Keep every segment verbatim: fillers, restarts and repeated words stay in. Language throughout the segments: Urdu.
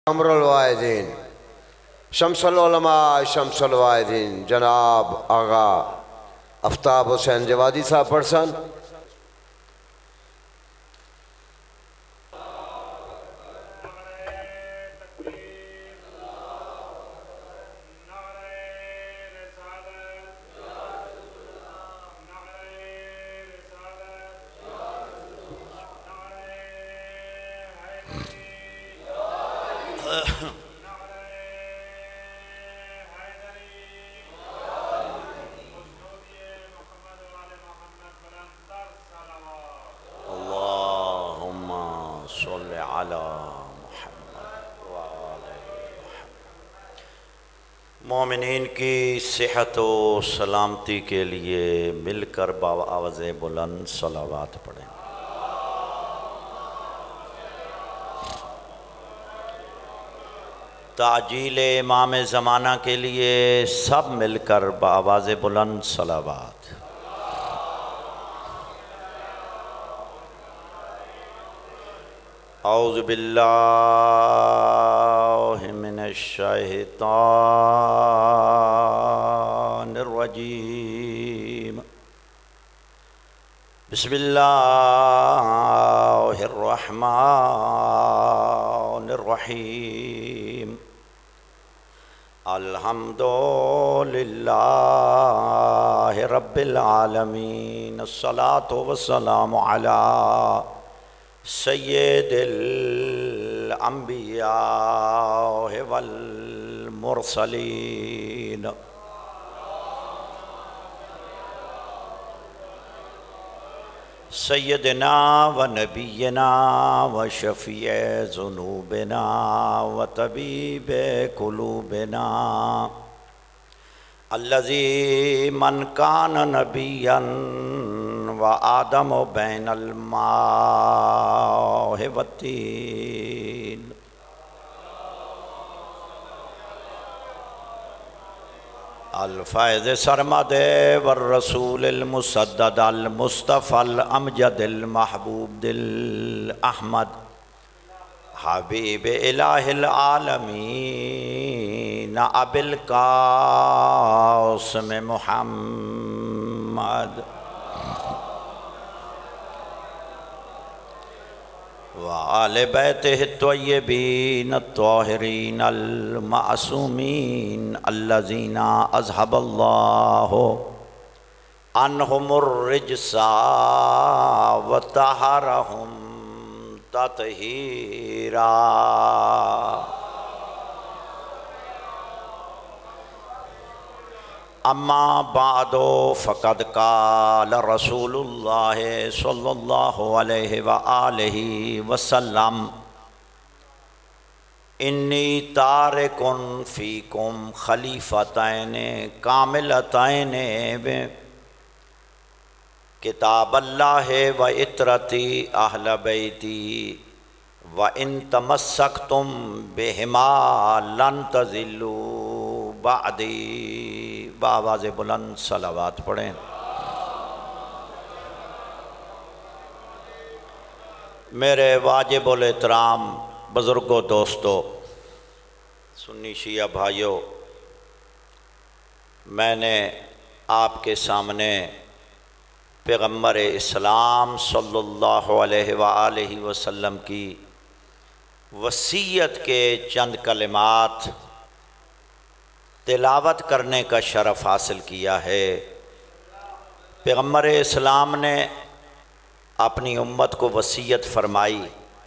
امر الواحدین شمس العلماء شمس الواحدین جناب آغا آفتاب حسین جوادی صاحب پرسن مومنین کی صحت و سلامتی کے لیے مل کر بآواز بلند صلوات پڑھیں۔ تعجیل امام زمانہ کے لیے سب مل کر بآواز بلند صلوات۔ اعوذ باللہ من الشیطان الرجیم بسم اللہ الرحمن الرحیم الحمد للہ رب العالمین الصلاة والسلام علی سید الانبیاء والمرسلین سیدنا و نبینا و شفیع ذنوبنا و طبیب قلوبنا الذی من کان نبیا و آدم بین الماء والطین الفائز سرمد والرسول المسدد المصطفى الامجد المحبوب دل احمد حبیب الہ العالمین ابی القاسم محمد وآل بیتہ الطیبین الطاہرین المعصومین الذین اذھب اللہ عنہم الرجس وطہرہم تطہیرا۔ اما بعد فقد قال رسول اللہ صلی اللہ علیہ وآلہ وسلم انی تارک فیکم خلیفتین کاملتین کتاب اللہ و اطرتی اہل بیتی و ان تمسکتم بہما لن تضلوا بعدی۔ بآواز بلند صلوات پڑھیں۔ میرے واجب الاحترام بزرگوں دوستو سنی شیعہ بھائیوں، میں نے آپ کے سامنے پیغمبر اسلام صلی اللہ علیہ وآلہ وسلم کی وصیت کے چند کلمات تلاوت کرنے کا شرف حاصل کیا ہے۔ پیغمبر اسلام نے اپنی امت کو وصیت فرمائی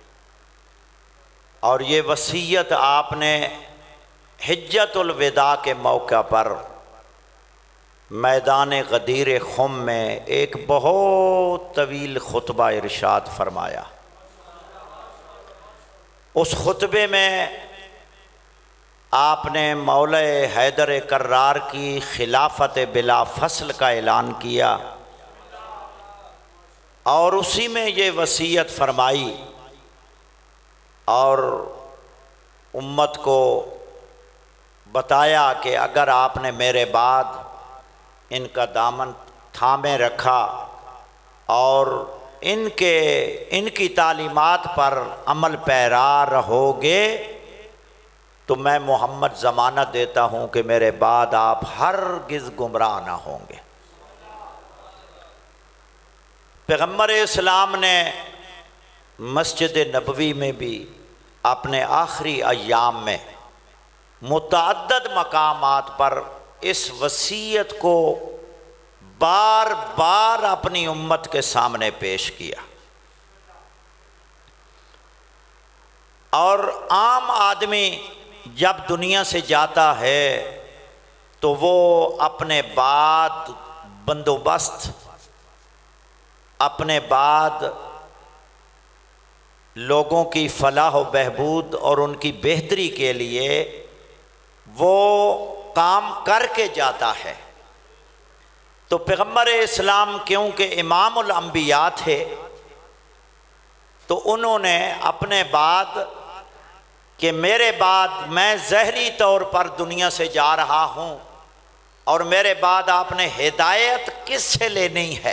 اور یہ وصیت آپ نے حجۃ الوداع کے موقع پر میدان غدیر خم میں ایک بہت طویل خطبہ ارشاد فرمایا۔ اس خطبے میں آپ نے مولا حیدر کرار کی خلافت بلا فصل کا اعلان کیا اور اسی میں یہ وصیت فرمائی اور امت کو بتایا کہ اگر آپ نے میرے بعد ان کا دامن تھامے رکھا اور ان کے ان کی تعلیمات پر عمل پیرا رہو گے تو میں محمد ضمانت دیتا ہوں کہ میرے بعد آپ ہرگز گمراہ نہ ہوں گے۔ پیغمبر اسلام نے مسجد نبوی میں بھی اپنے آخری ایام میں متعدد مقامات پر اس وصیت کو بار بار اپنی امت کے سامنے پیش کیا، اور عام آدمی جب دنیا سے جاتا ہے تو وہ اپنے بعد بندوبست، اپنے بعد لوگوں کی فلاح و بہبود اور ان کی بہتری کے لیے وہ کام کر کے جاتا ہے۔ تو پیغمبر اسلام کیونکہ امام الانبیاء تھے تو انہوں نے اپنے بعد کہ میرے بعد میں ظاہری طور پر دنیا سے جا رہا ہوں اور میرے بعد آپ نے ہدایت کس سے لینی ہے،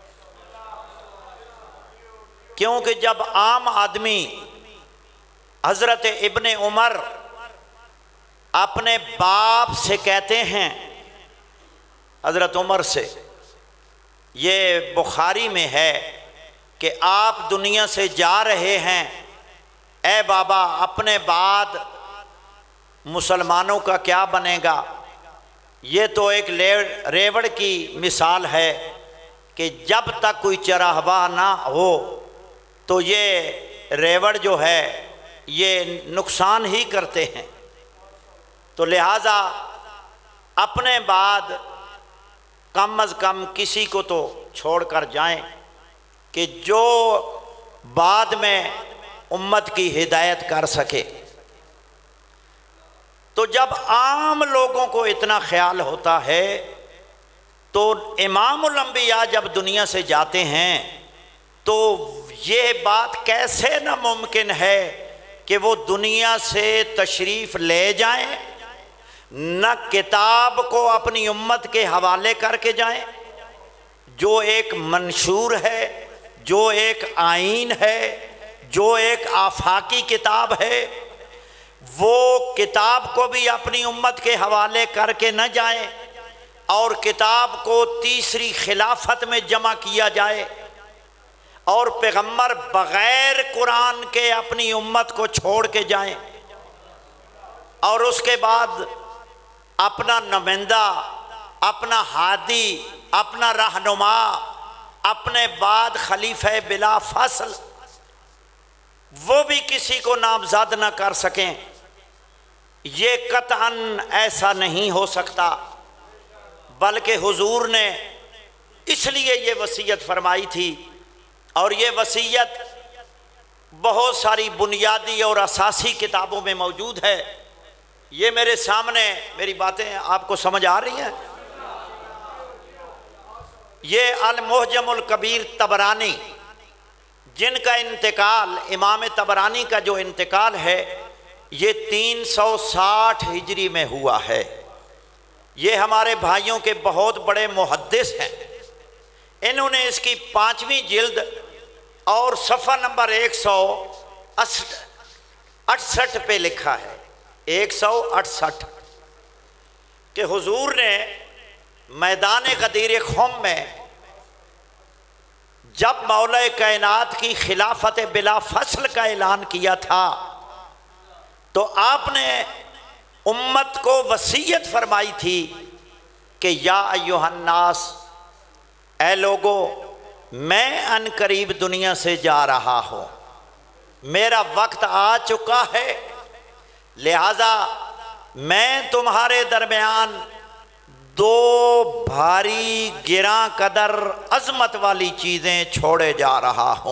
کیونکہ جب عام آدمی حضرت ابن عمر اپنے باپ سے کہتے ہیں، حضرت عمر سے، یہ بخاری میں ہے کہ آپ دنیا سے جا رہے ہیں، اے بابا اپنے بعد مسلمانوں کا کیا بنے گا؟ یہ تو ایک ریوڑ کی مثال ہے کہ جب تک کوئی چراہواہ نہ ہو تو یہ ریوڑ جو ہے یہ نقصان ہی کرتے ہیں، تو لہٰذا اپنے بعد کم از کم کسی کو تو چھوڑ کر جائیں کہ جو بعد میں امت کی ہدایت کر سکے۔ تو جب عام لوگوں کو اتنا خیال ہوتا ہے تو امام الانبیاء جب دنیا سے جاتے ہیں تو یہ بات کیسے ناممکن ہے کہ وہ دنیا سے تشریف لے جائیں، نہ کتاب کو اپنی امت کے حوالے کر کے جائیں جو ایک منشور ہے، جو ایک آئین ہے، جو ایک آفاقی کتاب ہے، وہ کتاب کو بھی اپنی امت کے حوالے کر کے نہ جائیں اور کتاب کو تیسری خلافت میں جمع کیا جائے، اور پیغمبر بغیر قرآن کے اپنی امت کو چھوڑ کے جائیں، اور اس کے بعد اپنا نمائندہ، اپنا ہادی، اپنا رہنما اپنے بعد خلیفہ بلا فصل وہ بھی کسی کو نامزد نہ کر سکیں، یہ قطعاً ایسا نہیں ہو سکتا، بلکہ حضور نے اس لیے یہ وصیت فرمائی تھی، اور یہ وصیت بہت ساری بنیادی اور اساسی کتابوں میں موجود ہے۔ یہ میرے سامنے میری باتیں آپ کو سمجھ آ رہی ہیں؟ یہ المعجم الکبیر طبرانی، جن کا انتقال، امام طبرانی کا جو انتقال ہے یہ تین سو ساٹھ ہجری میں ہوا ہے۔ یہ ہمارے بھائیوں کے بہت بڑے محدث ہیں، انہوں نے اس کی پانچویں جلد اور صفحہ نمبر ایک سو اٹھسٹھ پہ لکھا ہے، ایک سو اٹھسٹھ، کہ حضور نے میدان غدیر خم میں جب مولا کائنات کی خلافت بلا فصل کا اعلان کیا تھا تو آپ نے امت کو وصیت فرمائی تھی کہ یا ایھا الناس، اے لوگو میں ان قریب دنیا سے جا رہا ہوں، میرا وقت آ چکا ہے، لہذا میں تمہارے درمیان دو بھاری گراں قدر عظمت والی چیزیں چھوڑے جا رہا ہوں۔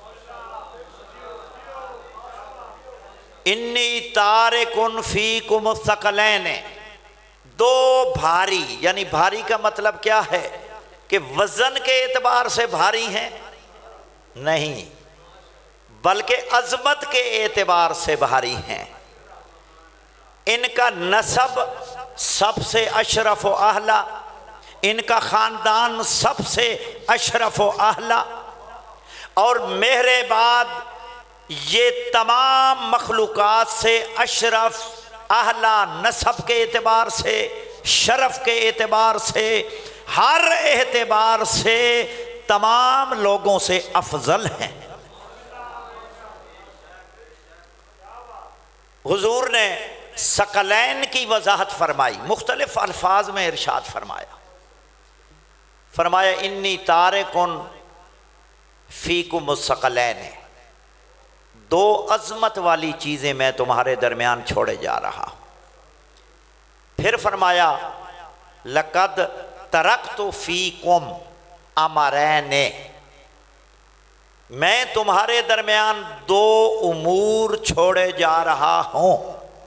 انی تارکن فیکم الثقلین، دو بھاری، یعنی بھاری کا مطلب کیا ہے کہ وزن کے اعتبار سے بھاری ہیں نہیں، بلکہ عظمت کے اعتبار سے بھاری ہیں۔ ان کا نسب سب سے اشرف و اعلیٰ، ان کا خاندان سب سے اشرف و اعلیٰ، اور میرے بعد یہ تمام مخلوقات سے اشرف اہلا نسب کے اعتبار سے، شرف کے اعتبار سے، ہر اعتبار سے تمام لوگوں سے افضل ہیں۔ حضور نے ثقلین کی وضاحت فرمائی، مختلف الفاظ میں ارشاد فرمایا فرمایا انی تارکن فیکم الثقلین، دو عظمت والی چیزیں میں تمہارے درمیان چھوڑے جا رہا ہوں۔ پھر فرمایا لقد ترکت فیکم امرین، میں تمہارے درمیان دو امور چھوڑے جا رہا ہوں۔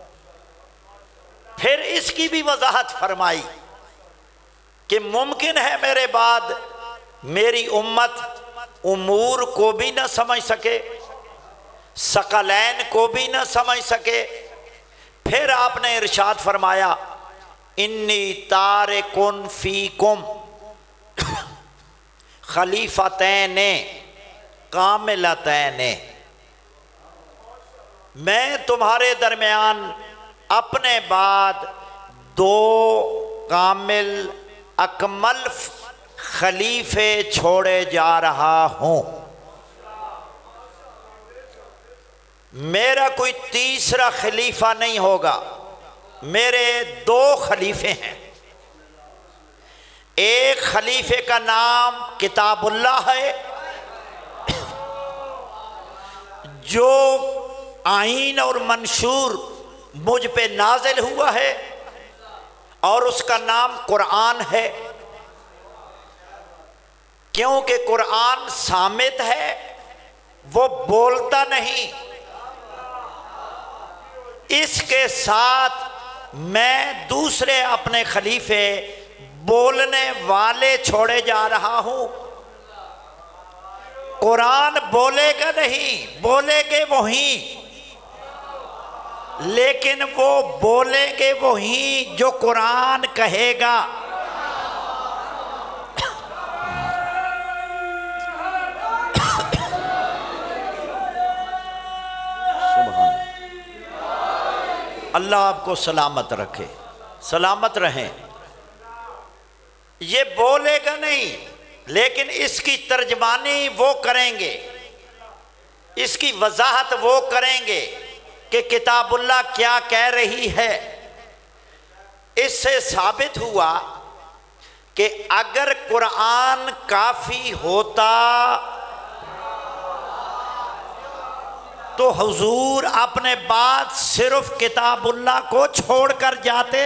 پھر اس کی بھی وضاحت فرمائی کہ ممکن ہے میرے بعد میری امت امور کو بھی نہ سمجھ سکے، ثقلین کو بھی نہ سمجھ سکے۔ پھر آپ نے ارشاد فرمایا انی تارکن فیکم خلیفتین کاملتین، میں تمہارے درمیان اپنے بعد دو کامل اکمل خلیفے چھوڑے جا رہا ہوں۔ میرا کوئی تیسرا خلیفہ نہیں ہوگا، میرے دو خلیفے ہیں۔ ایک خلیفے کا نام کتاب اللہ ہے جو آئین اور منشور مجھ پہ نازل ہوا ہے، اور اس کا نام قرآن ہے، کیونکہ قرآن صامت ہے، وہ بولتا نہیں۔ اس کے ساتھ میں دوسرے اپنے خلیفے بولنے والے چھوڑے جا رہا ہوں۔ قرآن بولے گا نہیں، بولے گے وہی، لیکن وہ بولیں گے وہی جو قرآن کہے گا۔ اللہ آپ کو سلامت رکھے، سلامت رہیں۔ یہ بولے گا نہیں، لیکن اس کی ترجمانی وہ کریں گے، اس کی وضاحت وہ کریں گے کہ کتاب اللہ کیا کہہ رہی ہے۔ اس سے ثابت ہوا کہ اگر قرآن کافی ہوتا تو حضور اپنے بعد صرف کتاب اللہ کو چھوڑ کر جاتے،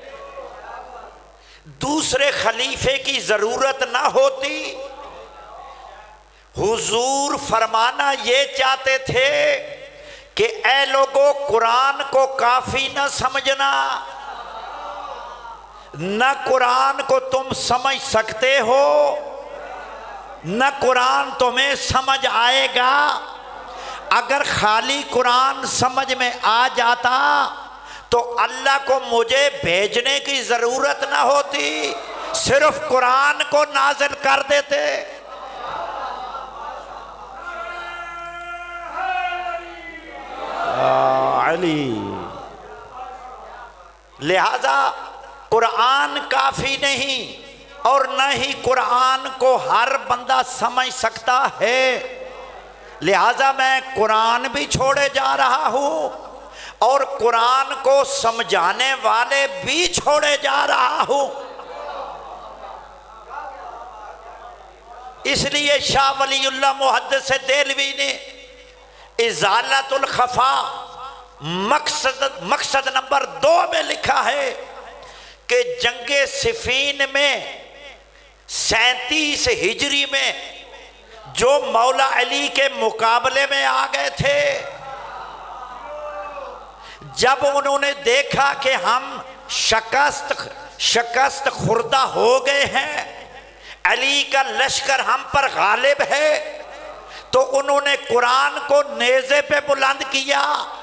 دوسرے خلیفے کی ضرورت نہ ہوتی۔ حضور فرمانا یہ چاہتے تھے کہ اے لوگوں، قرآن کو کافی نہ سمجھنا، نہ قرآن کو تم سمجھ سکتے ہو، نہ قرآن تمہیں سمجھ آئے گا۔ اگر خالی قرآن سمجھ میں آ جاتا تو اللہ کو مجھے بھیجنے کی ضرورت نہ ہوتی، صرف قرآن کو نازل کر دیتے۔ علی لہذا قرآن کافی نہیں، اور نہ ہی قرآن کو ہر بندہ سمجھ سکتا ہے، لہذا میں قرآن بھی چھوڑے جا رہا ہوں اور قرآن کو سمجھانے والے بھی چھوڑے جا رہا ہوں۔ اس لیے شاہ ولی اللہ محدث دہلوی نے ازالت الخفا مقصد مقصد نمبر دو میں لکھا ہے کہ جنگ صفین میں سینتیس ہجری میں جو مولا علی کے مقابلے میں آ گئے تھے، جب انہوں نے دیکھا کہ ہم شکست شکست خوردہ ہو گئے ہیں، علی کا لشکر ہم پر غالب ہے، تو انہوں نے قرآن کو نیزے پہ بلند کیا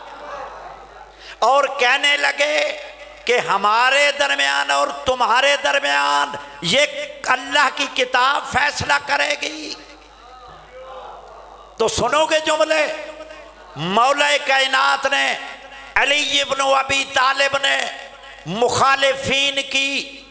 اور کہنے لگے کہ ہمارے درمیان اور تمہارے درمیان یہ اللہ کی کتاب فیصلہ کرے گی۔ تو سنو گے جملے، مولا کائنات نے علی ابن ابی طالب نے مخالفین کی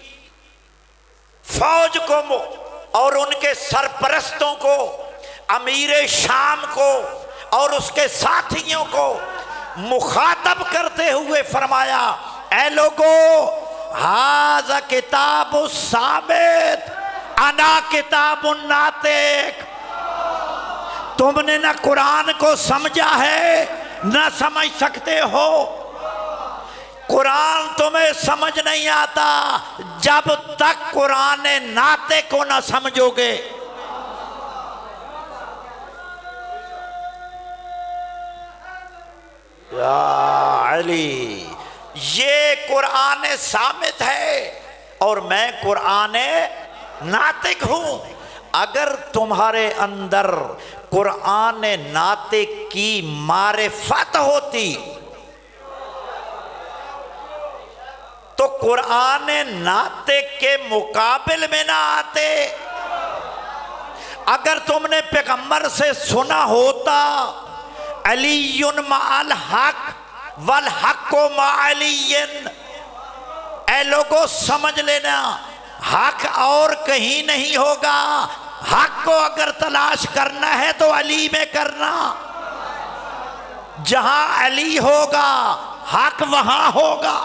فوج کو اور ان کے سرپرستوں کو، امیر شام کو اور اس کے ساتھیوں کو مخاطب کرتے ہوئے فرمایا، اے لوگو، ھذا کتاب الثابت انا کتاب الناطق۔ تم نے نہ قرآن کو سمجھا ہے نہ سمجھ سکتے ہو۔ قرآن تمہیں سمجھ نہیں آتا جب تک قرآن ناطق کو نہ سمجھو گے۔ یا علی، یہ قرآن صامت ہے اور میں قرآن ناطق ہوں۔ اگر تمہارے اندر قرآن ناطق کی معرفت ہوتی تو قرآن ناطق کے مقابل میں نہ آتے۔ اگر تم نے پیغمبر سے سنا ہوتا علی مع الحق والحق مع علی، اے لوگوں سمجھ لینا، حق اور کہیں نہیں ہوگا، حق کو اگر تلاش کرنا ہے تو علی میں کرنا، جہاں علی ہوگا حق وہاں ہوگا۔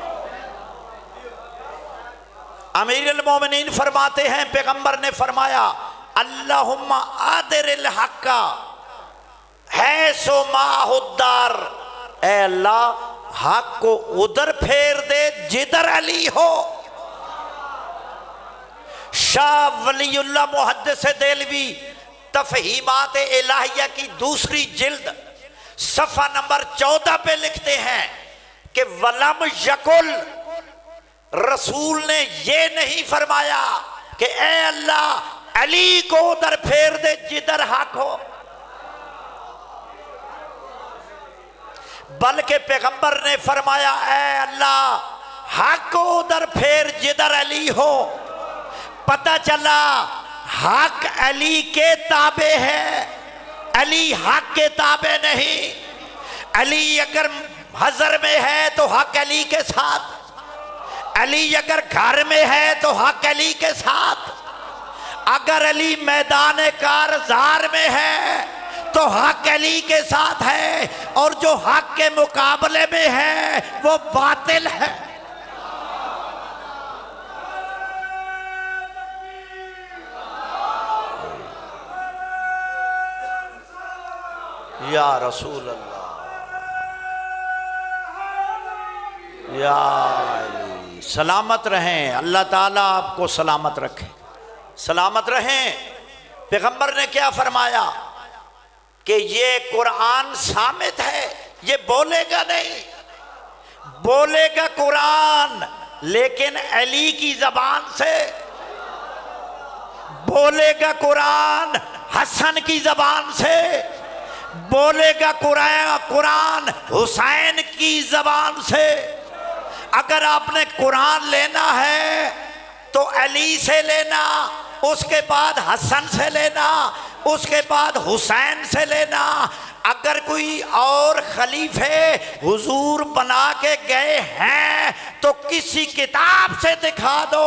امیر المومنین فرماتے ہیں پیغمبر نے فرمایا، اللہم آدر الحق حیث ماہ الدار، اے اللہ حق کو ادھر پھیر دے جدھر علی ہو۔ شاہ ولی اللہ محدث دہلوی تفہیمات الہیہ کی دوسری جلد صفحہ نمبر چودہ پہ لکھتے ہیں کہ وَلَمْ يَقُلْ، رسول نے یہ نہیں فرمایا کہ اے اللہ علی کو ادھر پھیر دے جدھر حق ہو، بلکہ پیغمبر نے فرمایا اے اللہ حق کو ادھر پھیر جدھر علی ہو۔ پتہ چلا حق علی کے تابع ہے، علی حق کے تابع نہیں۔ علی اگر حضر میں ہے تو حق علی کے ساتھ، علی اگر گھر میں ہے تو حق علی کے ساتھ، اگر علی میدان کارزار میں ہے تو حق علی کے ساتھ ہے، اور جو حق کے مقابلے میں ہے وہ باطل ہے۔ یا رسول اللہ، یا علی، سلامت رہیں، اللہ تعالیٰ آپ کو سلامت رکھے، سلامت رہیں۔ پیغمبر نے کیا فرمایا کہ یہ قرآن صامت ہے، یہ بولے گا نہیں، بولے گا قرآن لیکن علی کی زبان سے، بولے گا قرآن حسن کی زبان سے، بولے گا قرآن حسین کی زبان سے۔ اگر آپ نے قرآن لینا ہے تو علی سے لینا، اس کے بعد حسن سے لینا، اس کے بعد حسین سے لینا۔ اگر کوئی اور خلیفے حضور بنا کے گئے ہیں تو کسی کتاب سے دکھا دو۔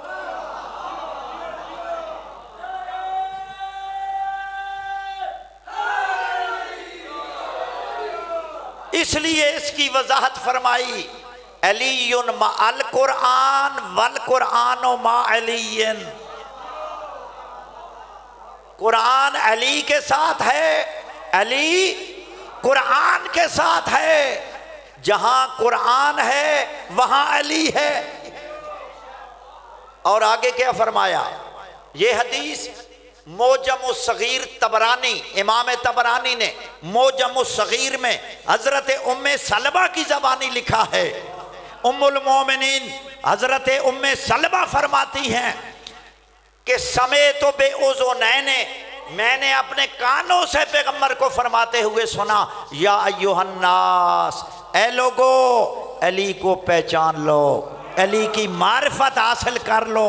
اس لیے اس کی وضاحت فرمائی، علی مع القرآن والقرآن مع علی، قرآن علی کے ساتھ ہے، علی قرآن کے ساتھ ہے، جہاں قرآن ہے وہاں علی ہے۔ اور آگے کیا فرمایا؟ یہ حدیث موجم الصغیر طبرانی، امام طبرانی نے موجم الصغیر میں حضرت ام سلمہ کی زبانی لکھا ہے۔ ام المومنین حضرت ام سلمہ فرماتی ہیں کہ سمیت بے اذنین، میں نے اپنے کانوں سے پیغمبر کو فرماتے ہوئے سنا، یا ایھا الناس، اے لوگو علی کو پہچان لو، علی کی معرفت حاصل کر لو،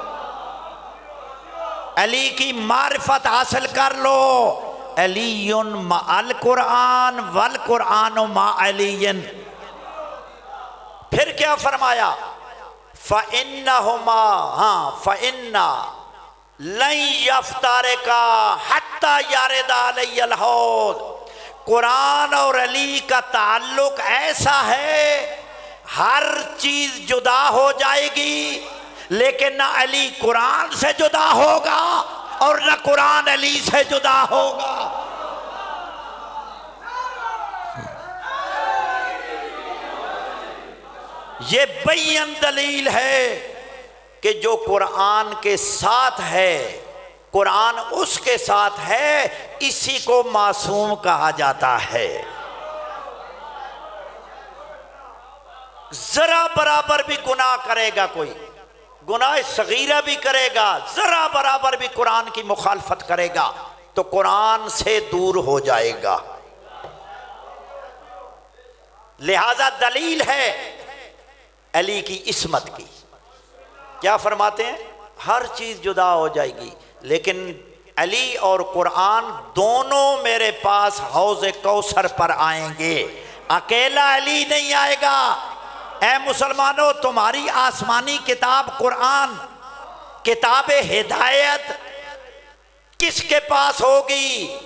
علی کی معرفت حاصل کر لو۔ علی مع القرآن والقرآن مع علی، پھر کیا فرمایا؟ فَإِنَّهُمَا ہاں فَإِنَّ لَن يَفْتَرِقَا حَتَّى يَرِدَ عَلَيَّ الْحَوْض۔ قرآن اور علی کا تعلق ایسا ہے، ہر چیز جدا ہو جائے گی لیکن نہ علی قرآن سے جدا ہوگا اور نہ قرآن علی سے جدا ہوگا۔ یہ بین دلیل ہے کہ جو قرآن کے ساتھ ہے، قرآن اس کے ساتھ ہے، اسی کو معصوم کہا جاتا ہے۔ ذرا برابر بھی گناہ کرے گا، کوئی گناہ صغیرہ بھی کرے گا، ذرا برابر بھی قرآن کی مخالفت کرے گا تو قرآن سے دور ہو جائے گا۔ لہذا دلیل ہے علی کی عصمت کی۔ کیا فرماتے ہیں؟ ہر چیز جدا ہو جائے گی لیکن علی اور قرآن دونوں میرے پاس حوض کوثر پر آئیں گے، اکیلا علی نہیں آئے گا۔ اے مسلمانوں، تمہاری آسمانی کتاب قرآن، کتاب ہدایت کس کے پاس ہوگی؟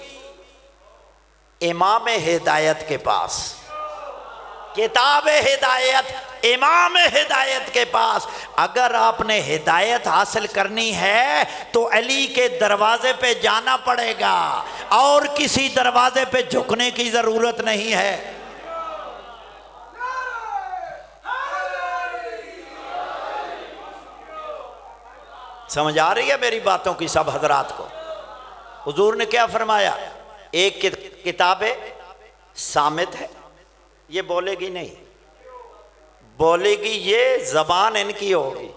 امام ہدایت کے پاس۔ کتاب ہدایت امام ہدایت کے پاس۔ اگر آپ نے ہدایت حاصل کرنی ہے تو علی کے دروازے پہ جانا پڑے گا، اور کسی دروازے پہ جھکنے کی ضرورت نہیں ہے۔ سمجھ آ رہی ہے میری باتوں کی سب حضرات کو؟ حضور نے کیا فرمایا؟ ایک کتاب صامت ہے، یہ بولے گی نہیں، بولے گی یہ زبان ان کی ہوگی،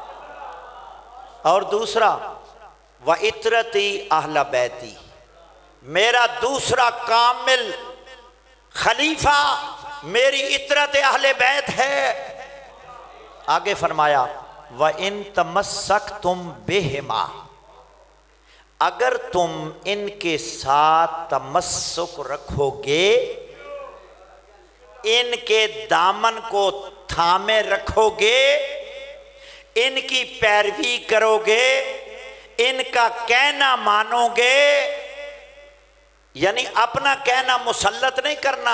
اور دوسرا وَإِطْرَتِي أَهْلَ بَيْتِي، میرا دوسرا کامل خلیفہ میری اطرت اہل بیت ہے۔ آگے فرمایا وَإِن تَمَسَّكْتُمْ بِهِمَا، اگر تم ان کے ساتھ تمسک رکھو گے، ان کے دامن کو تھامے رکھو گے، ان کی پیروی کرو گے، ان کا کہنا مانو گے، یعنی اپنا کہنا مسلط نہیں کرنا،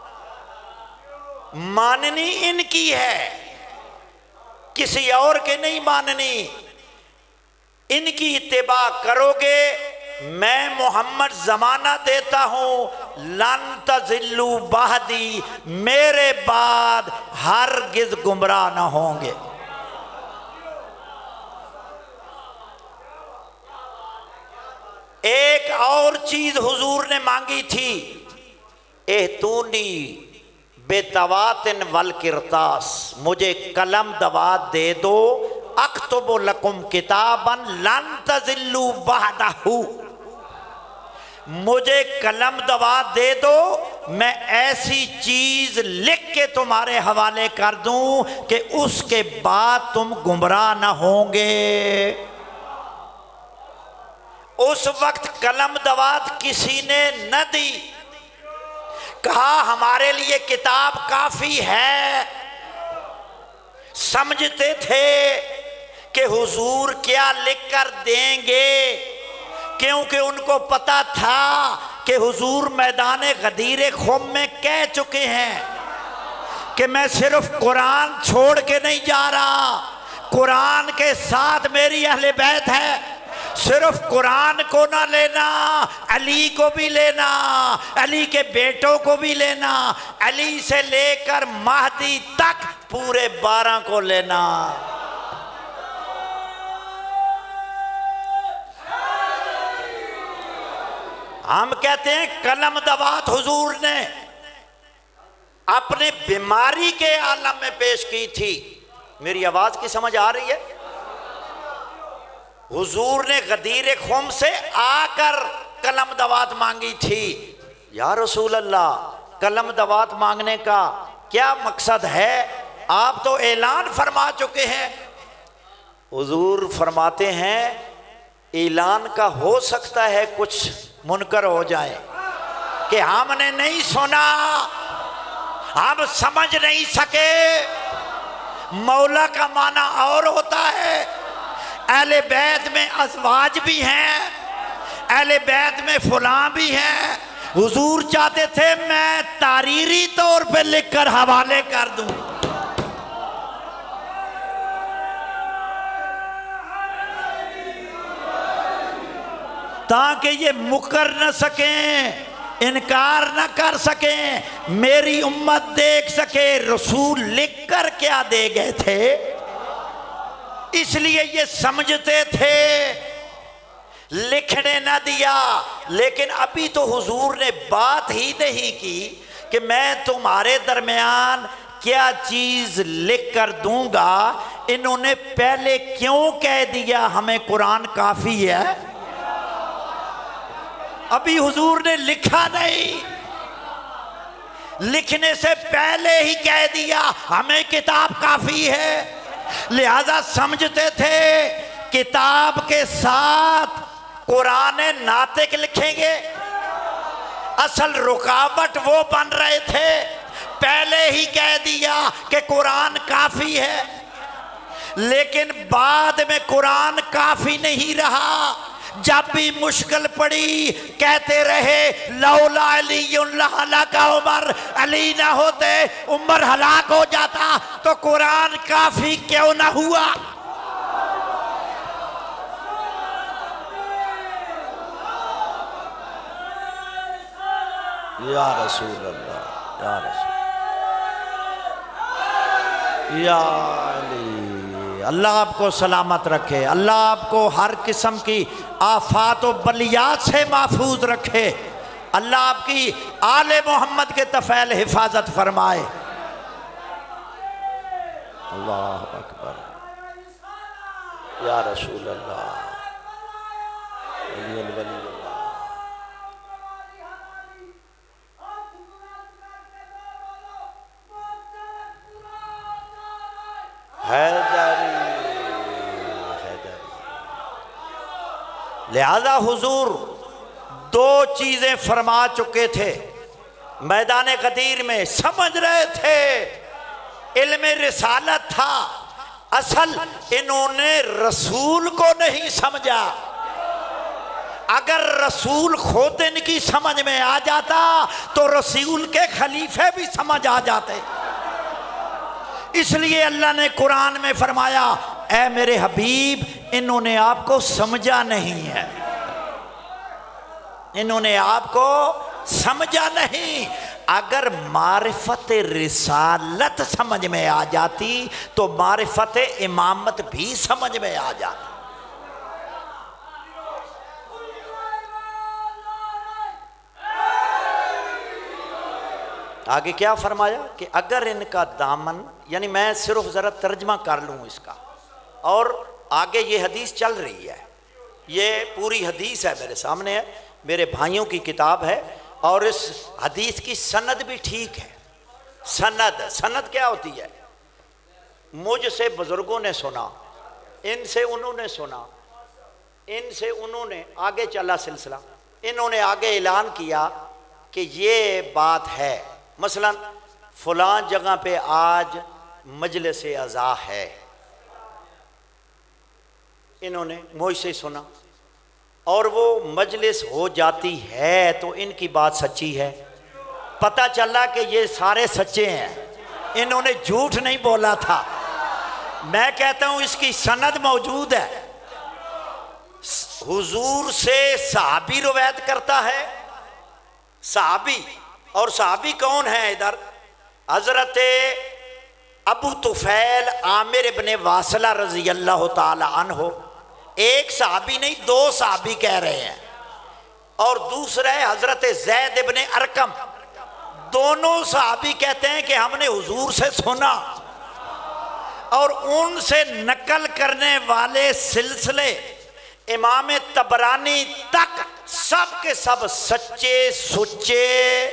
ماننی ان کی ہے، کسی اور کے نہیں ماننی، ان کی اتباع کرو گے، میں محمد زمانہ دیتا ہوں لن تضلوا بعدی، میرے بعد ہرگز گمراہ نہ ہوں گے۔ ایک اور چیز حضور نے مانگی تھی، اہتونی بتواتن والکرتاس، مجھے قلم دوات دے دو، اکتب لکم کتابا لن تضلوا بعدہ، مجھے قلم دوات دے دو، میں ایسی چیز لکھ کے تمہارے حوالے کر دوں کہ اس کے بعد تم گمراہ نہ ہوں گے۔ اس وقت قلم دوات کسی نے نہ دی، کہا ہمارے لیے کتاب کافی ہے۔ سمجھتے تھے کہ حضور کیا لکھ کر دیں گے، کیونکہ ان کو پتا تھا کہ حضور میدان غدیر خم میں کہہ چکے ہیں کہ میں صرف قرآن چھوڑ کے نہیں جا رہا، قرآن کے ساتھ میری اہل بیت ہے، صرف قرآن کو نہ لینا، علی کو بھی لینا، علی کے بیٹوں کو بھی لینا، علی سے لے کر مہدی تک پورے بارہ کو لینا۔ ہم کہتے ہیں قلم دوات حضور نے اپنے بیماری کے عالم میں پیش کی تھی۔ میری آواز کی سمجھ آ رہی ہے؟ حضور نے غدیر خم سے آ کر قلم دوات مانگی تھی۔ یا رسول اللہ، قلم دوات مانگنے کا کیا مقصد ہے؟ آپ تو اعلان فرما چکے ہیں۔ حضور فرماتے ہیں اعلان کا ہو سکتا ہے کچھ منکر ہو جائے کہ ہم نے نہیں سنا، ہم سمجھ نہیں سکے، مولا کا معنی اور ہوتا ہے۔ اہل بیت میں ازواج بھی ہیں، اہل بیت میں فلاں بھی ہیں۔ حضور چاہتے تھے میں تحریری طور پہ لکھ کر حوالے کر دوں، تاکہ یہ مکر نہ سکیں، انکار نہ کر سکیں، میری امت دیکھ سکے رسول لکھ کر کیا دے گئے تھے۔ اس لیے یہ سمجھتے تھے لکھنے نہ دیا، لیکن ابھی تو حضور نے بات ہی نہیں کی کہ میں تمہارے درمیان کیا چیز لکھ کر دوں گا۔ انہوں نے پہلے کیوں کہہ دیا ہمیں قرآن کافی ہے؟ ابھی حضور نے لکھا نہیں، لکھنے سے پہلے ہی کہہ دیا ہمیں کتاب کافی ہے۔ لہذا سمجھتے تھے کتاب کے ساتھ قرآن ناطق لکھیں گے، اصل رکاوٹ وہ بن رہے تھے۔ پہلے ہی کہہ دیا کہ قرآن کافی ہے، لیکن بعد میں قرآن کافی نہیں رہا۔ جب بھی مشکل پڑی کہتے رہے لولا علی لہلک عمر، علی نہ ہوتے عمر ہلاک ہو جاتا، تو قرآن کافی کیوں نہ ہوا؟ یا رسول اللہ، یا رسول یا علی، اللہ آپ کو سلامت رکھے، اللہ آپ کو ہر قسم کی آفات و بلیات سے محفوظ رکھے، اللہ آپ کی آل محمد کے طفیل حفاظت فرمائے۔ اللہ اکبر، یا رسول اللہ، علی الولی اللہ۔ حیدری حیدری لہذا حضور دو چیزیں فرما چکے تھے میدان غدیر میں، سمجھ رہے تھے علم رسالت تھا، اصل انہوں نے رسول کو نہیں سمجھا۔ اگر رسول خود ان کی سمجھ میں آ جاتا تو رسول کے خلیفے بھی سمجھ آ جاتے۔ اس لیے اللہ نے قرآن میں فرمایا اے میرے حبیب انہوں نے آپ کو سمجھا نہیں ہے، انہوں نے آپ کو سمجھا نہیں۔ اگر معرفت رسالت سمجھ میں آ جاتی تو معرفت امامت بھی سمجھ میں آ جاتی۔ آگے کیا فرمایا کہ اگر ان کا دامن، یعنی میں صرف ذرا ترجمہ کر لوں اس کا، اور آگے یہ حدیث چل رہی ہے، یہ پوری حدیث ہے میرے سامنے ہے، میرے بھائیوں کی کتاب ہے، اور اس حدیث کی سند بھی ٹھیک ہے۔ سند سند کیا ہوتی ہے؟ مجھ سے بزرگوں نے سنا، ان سے انہوں نے سنا، ان سے انہوں نے، آگے چلا سلسلہ، انہوں نے آگے اعلان کیا کہ یہ بات ہے، مثلا فلاں جگہ پہ آج مجلس عزا ہے، انہوں نے مجھ سے سنا، اور وہ مجلس ہو جاتی ہے تو ان کی بات سچی ہے۔ پتہ چلا کہ یہ سارے سچے ہیں، انہوں نے جھوٹ نہیں بولا تھا۔ میں کہتا ہوں اس کی سند موجود ہے، حضور سے صحابی روایت کرتا ہے، صحابی، اور صحابی کون ہیں ادھر؟ حضرت ابو طفیل عامر ابن واصلہ رضی اللہ تعالی عنہ، ایک صحابی نہیں دو صحابی کہہ رہے ہیں، اور دوسرا ہے حضرت زید ابن ارقم، دونوں صحابی کہتے ہیں کہ ہم نے حضور سے سنا، اور ان سے نقل کرنے والے سلسلے امام طبرانی تک سب کے سب سچے سچے،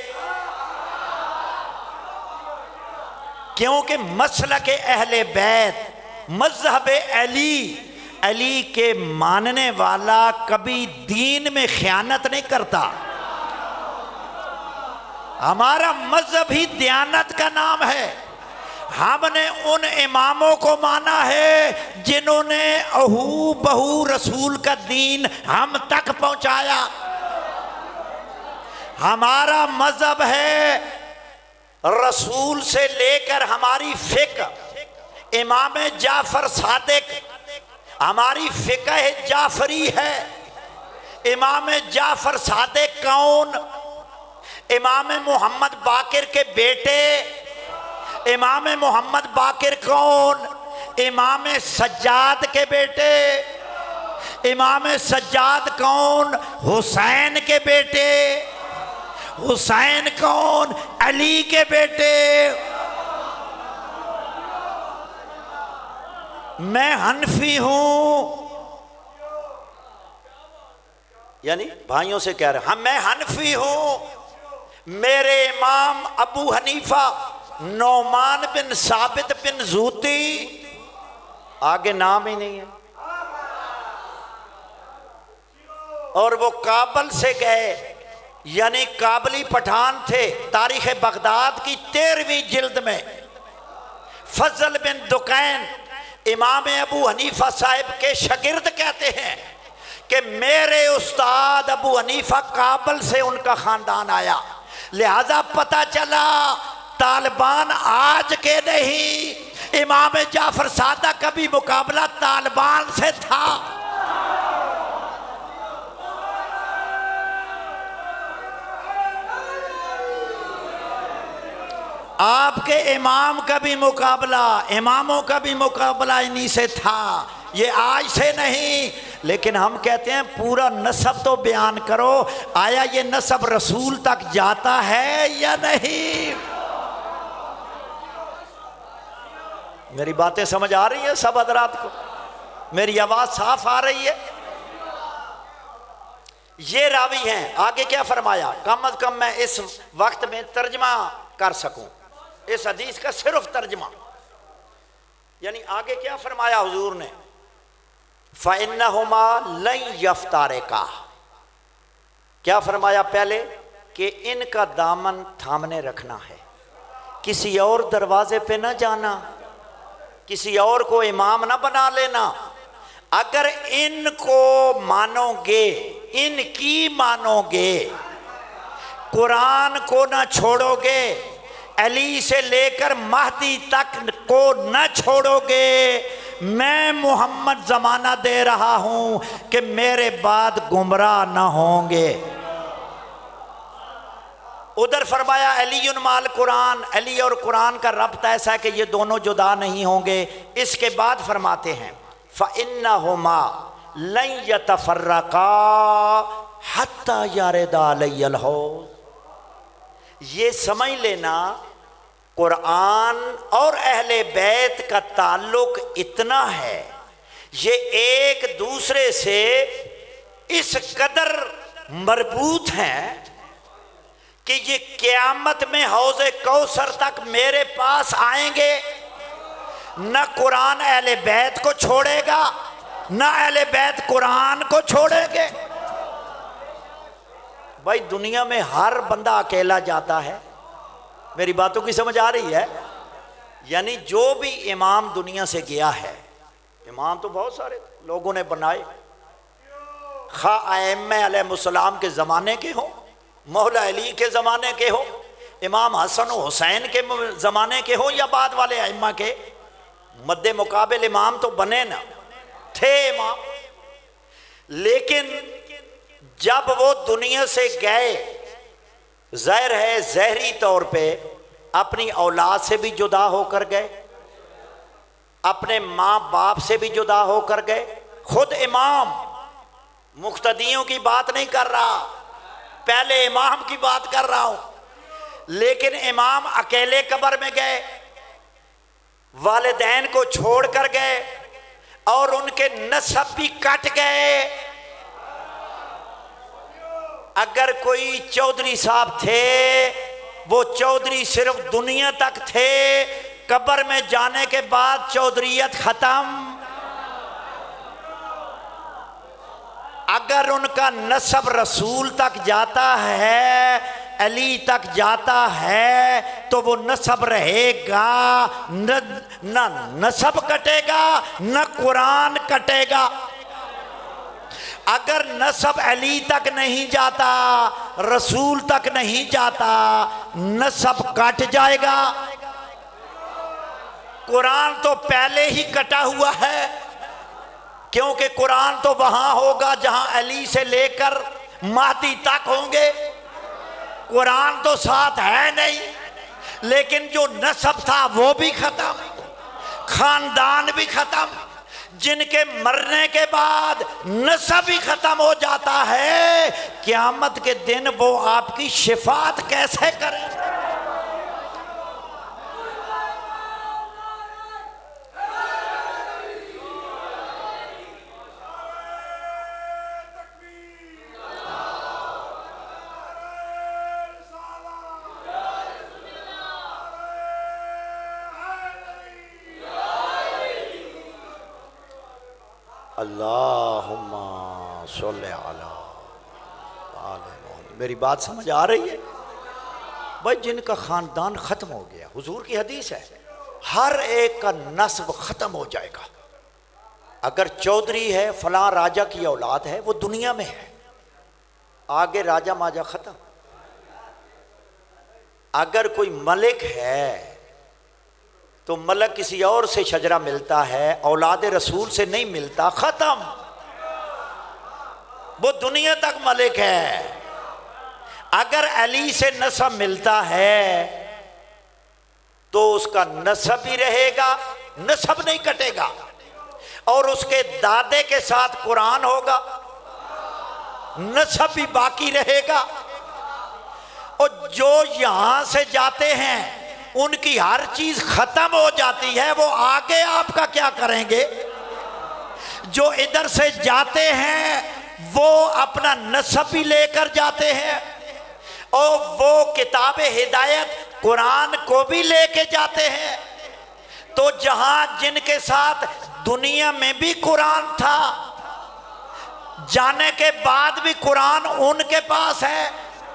کیونکہ مسلک اہل بیت، مذہب علی، علی کے ماننے والا کبھی دین میں خیانت نہیں کرتا۔ ہمارا مذہب ہی دیانت کا نام ہے، ہم نے ان اماموں کو مانا ہے جنہوں نے اہو بہو رسول کا دین ہم تک پہنچایا۔ ہمارا مذہب ہے رسول سے لے کر ہماری فقہ امام جعفر صادق، ہماری فقہ جعفری ہے۔ امام جعفر صادق کون؟ امام محمد باقر کے بیٹے۔ امام محمد باقر کون؟ امام سجاد کے بیٹے۔ امام سجاد کون؟ حسین کے بیٹے۔ حسین کون؟ علی کے بیٹے۔ میں حنفی ہوں، یعنی بھائیوں سے کہہ رہے ہیں میں حنفی ہوں، میرے امام ابو حنیفہ نعمان بن ثابت بن زوتی، آگے نام ہی نہیں ہے، اور وہ کابل سے گئے، یعنی کابلی پٹھان تھے۔ تاریخ بغداد کی تیرہویں جلد میں فضل بن دکین امام ابو حنیفہ صاحب کے شاگرد کہتے ہیں کہ میرے استاد ابو حنیفہ کابل سے ان کا خاندان آیا، لہذا پتہ چلا طالبان آج کے نہیں، امام جعفر صادق کا بھی مقابلہ طالبان سے تھا۔ آپ کے امام کا بھی مقابلہ، اماموں کا بھی مقابلہ انہی سے تھا، یہ آج سے نہیں۔ لیکن ہم کہتے ہیں پورا نسب تو بیان کرو، آیا یہ نسب رسول تک جاتا ہے یا نہیں؟ میری باتیں سمجھ آ رہی ہیں سب حضرات کو؟ میری آواز صاف آ رہی ہے؟ یہ راوی ہیں، آگے کیا فرمایا؟ کم از کم میں اس وقت میں ترجمہ کر سکوں اس حدیث کا، صرف ترجمہ، یعنی آگے کیا فرمایا حضور نے؟ فَإِنَّهُمَا لَن يَفْتَرِقَا، کیا فرمایا پہلے؟ کہ ان کا دامن تھامنے رکھنا ہے، کسی اور دروازے پہ نہ جانا، کسی اور کو امام نہ بنا لینا۔ اگر ان کو مانو گے، ان کی مانو گے، قرآن کو نہ چھوڑو گے، علی سے لے کر مہدی تک کو نہ چھوڑو گے، میں محمد زمانہ دے رہا ہوں کہ میرے بعد گمراہ نہ ہوں گے۔ ادھر فرمایا علی مال قرآن، علی اور قرآن کا ربط ایسا ہے کہ یہ دونوں جدا نہیں ہوں گے۔ اس کے بعد فرماتے ہیں فَإِنَّهُمَا لَن يَتَفَرَّقَا حَتَّى يَرِدَ عَلَيَّ الْحَوْض، یہ سمجھ لینا قرآن اور اہل بیت کا تعلق اتنا ہے، یہ ایک دوسرے سے اس قدر مربوط ہیں کہ یہ قیامت میں حوض کوثر تک میرے پاس آئیں گے، نہ قرآن اہل بیت کو چھوڑے گا، نہ اہل بیت قرآن کو چھوڑے گے۔ بھائی دنیا میں ہر بندہ اکیلا جاتا ہے، میری باتوں کی سمجھ آ رہی ہے؟ یعنی جو بھی امام دنیا سے گیا ہے، امام تو بہت سارے لوگوں نے بنائے، خواہ ائمہ علیہ السلام کے زمانے کے ہوں، مولا علی کے زمانے کے ہوں، امام حسن و حسین کے زمانے کے ہوں، یا بعد والے ائمہ کے، مد مقابل امام تو بنے نا، تھے امام۔ لیکن جب وہ دنیا سے گئے، ظاہر ہے ظاہری طور پہ اپنی اولاد سے بھی جدا ہو کر گئے، اپنے ماں باپ سے بھی جدا ہو کر گئے۔ خود امام، مقتدیوں کی بات نہیں کر رہا، پہلے امام کی بات کر رہا ہوں، لیکن امام اکیلے قبر میں گئے، والدین کو چھوڑ کر گئے، اور ان کے نسب بھی کٹ گئے۔ اگر کوئی چودھری صاحب تھے، وہ چودھری صرف دنیا تک تھے، قبر میں جانے کے بعد چودھریت ختم۔ اگر ان کا نسب رسول تک جاتا ہے علی تک جاتا ہے تو وہ نسب رہے گا، نہ نسب کٹے گا نہ قرآن کٹے گا۔ اگر نسب علی تک نہیں جاتا، رسول تک نہیں جاتا، نسب کٹ جائے گا۔ قرآن تو پہلے ہی کٹا ہوا ہے، کیونکہ قرآن تو وہاں ہوگا جہاں علی سے لے کر مہدی تک ہوں گے۔ قرآن تو ساتھ ہے نہیں، لیکن جو نسب تھا وہ بھی ختم، خاندان بھی ختم۔ جن کے مرنے کے بعد نسب ہی ختم ہو جاتا ہے، قیامت کے دن وہ آپ کی شفاعت کیسے کریں؟ اللہم صلی علی آل محمد۔ میری بات سمجھ آ رہی ہے بھائی؟ جن کا خاندان ختم ہو گیا، حضور کی حدیث ہے ہر ایک کا نسب ختم ہو جائے گا۔ اگر چودھری ہے، فلاں راجہ کی اولاد ہے، وہ دنیا میں ہے، آگے راجہ ماجہ ختم۔ اگر کوئی ملک ہے تو ملک کسی اور سے شجرہ ملتا ہے، اولاد رسول سے نہیں ملتا، ختم۔ وہ دنیا تک ملک ہے۔ اگر علی سے نسب ملتا ہے تو اس کا نسب ہی رہے گا، نسب نہیں کٹے گا، اور اس کے دادے کے ساتھ قرآن ہوگا، نسب بھی باقی رہے گا۔ اور جو یہاں سے جاتے ہیں ان کی ہر چیز ختم ہو جاتی ہے، وہ آگے آپ کا کیا کریں گے؟ جو ادھر سے جاتے ہیں وہ اپنا نسب بھی لے کر جاتے ہیں، اور وہ کتاب ہدایت قرآن کو بھی لے کے جاتے ہیں۔ تو جہاں جن کے ساتھ دنیا میں بھی قرآن تھا، جانے کے بعد بھی قرآن ان کے پاس ہے۔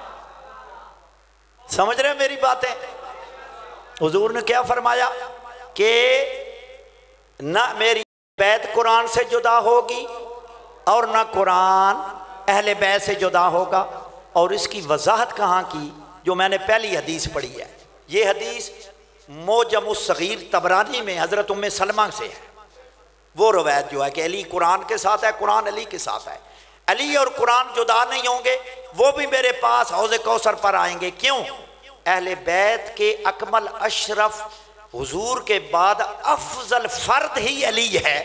سمجھ رہے ہیں میری باتیں؟ حضور نے کیا فرمایا کہ نہ میری بیت قرآن سے جدا ہوگی اور نہ قرآن اہل بیت سے جدا ہوگا۔ اور اس کی وضاحت کہاں کی؟ جو میں نے پہلی حدیث پڑھی ہے، یہ حدیث موجم الصغیر طبرانی میں حضرت ام سلمہ سے ہے، وہ روایت جو ہے کہ علی قرآن کے ساتھ ہے، قرآن علی کے ساتھ ہے، علی اور قرآن جدا نہیں ہوں گے، وہ بھی میرے پاس حوض کوثر پر آئیں گے۔ کیوں؟ اہل بیت کے اکمل اشرف حضور کے بعد افضل فرد ہی علی ہے۔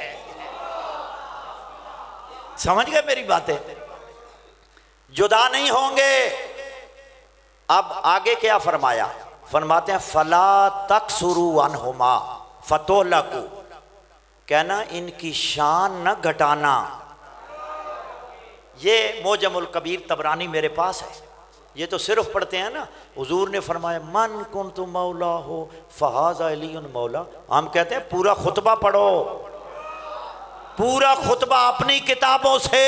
سمجھ گئے میری باتیں؟ جدا نہیں ہوں گے۔ اب آگے کیا فرمایا؟ فرماتے ہیں فلا تکسروا عنہما فتولکو، کہنا ان کی شان نہ گھٹانا۔ یہ موجم الکبیر طبرانی میرے پاس ہے، یہ تو صرف پڑھتے ہیں نا۔ حضور نے فرمایا من کنت مولا ہو فہذا علی مولا، ہم کہتے ہیں پورا خطبہ پڑھو، پورا خطبہ اپنی کتابوں سے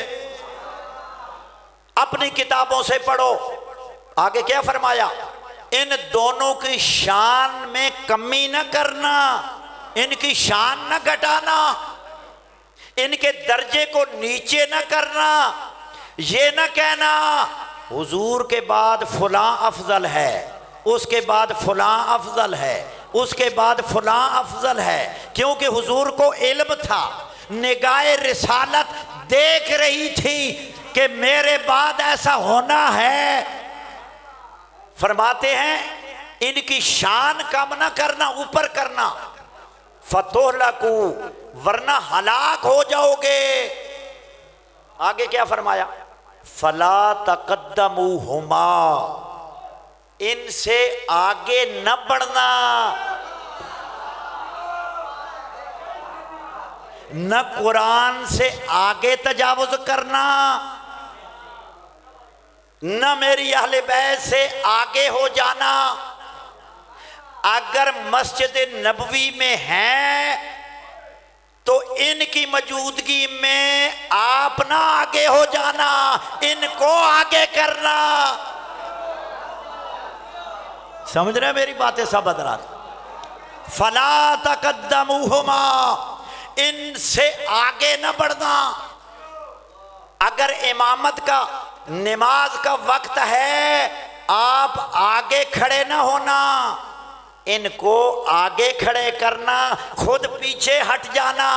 اپنی کتابوں سے پڑھو۔ آگے کیا فرمایا؟ ان دونوں کی شان میں کمی نہ کرنا، ان کی شان نہ گھٹانا، ان کے درجے کو نیچے نہ کرنا، یہ نہ کہنا حضور کے بعد فلاں افضل ہے، اس کے بعد فلاں افضل ہے، اس کے بعد فلاں افضل ہے، کیونکہ حضور کو علم تھا، نگاہ رسالت دیکھ رہی تھی کہ میرے بعد ایسا ہونا ہے۔ فرماتے ہیں ان کی شان کم نہ کرنا، اوپر کرنا، فتہلکو، ورنہ ہلاک ہو جاؤ گے۔ آگے کیا فرمایا؟ فلا تقدموہما، ان سے آگے نہ بڑھنا، نہ قرآن سے آگے تجاوز کرنا، نہ میری اہل بیت سے آگے ہو جانا۔ اگر مسجد نبوی میں ہیں تو ان کی موجودگی میں آپ نہ آگے ہو جانا، ان کو آگے کرنا۔ سمجھ رہے میری باتیں سب حضرات؟ فلا تقدموہما، ان سے آگے نہ بڑھنا۔ اگر امامت کا نماز کا وقت ہے آپ آگے کھڑے نہ ہونا، ان کو آگے کھڑے کرنا، خود پیچھے ہٹ جانا۔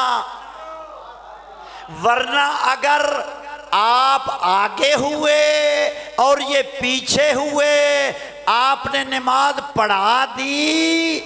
ورنہ اگر آپ آگے ہوئے اور یہ پیچھے ہوئے، آپ نے نماز پڑھا دی،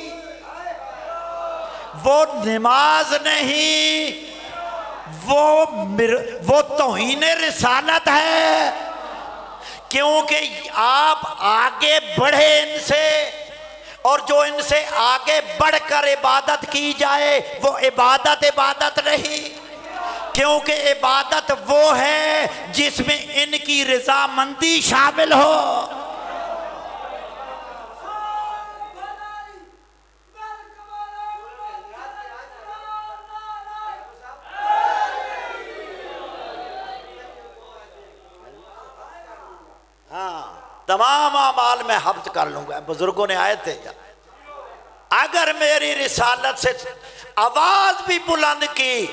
وہ نماز نہیں، وہ وہ توہین رسالت ہے، کیونکہ آپ آگے بڑھے ان سے، اور جو ان سے آگے بڑھ کر عبادت کی جائے وہ عبادت عبادت نہیں، کیونکہ عبادت وہ ہے جس میں ان کی رضامندی شامل ہو۔ ہاں، تمام اعمال میں حفظ کر لوں گا، بزرگوں نے آئے تھے، اگر میری رسالت سے آواز بھی بلند کی،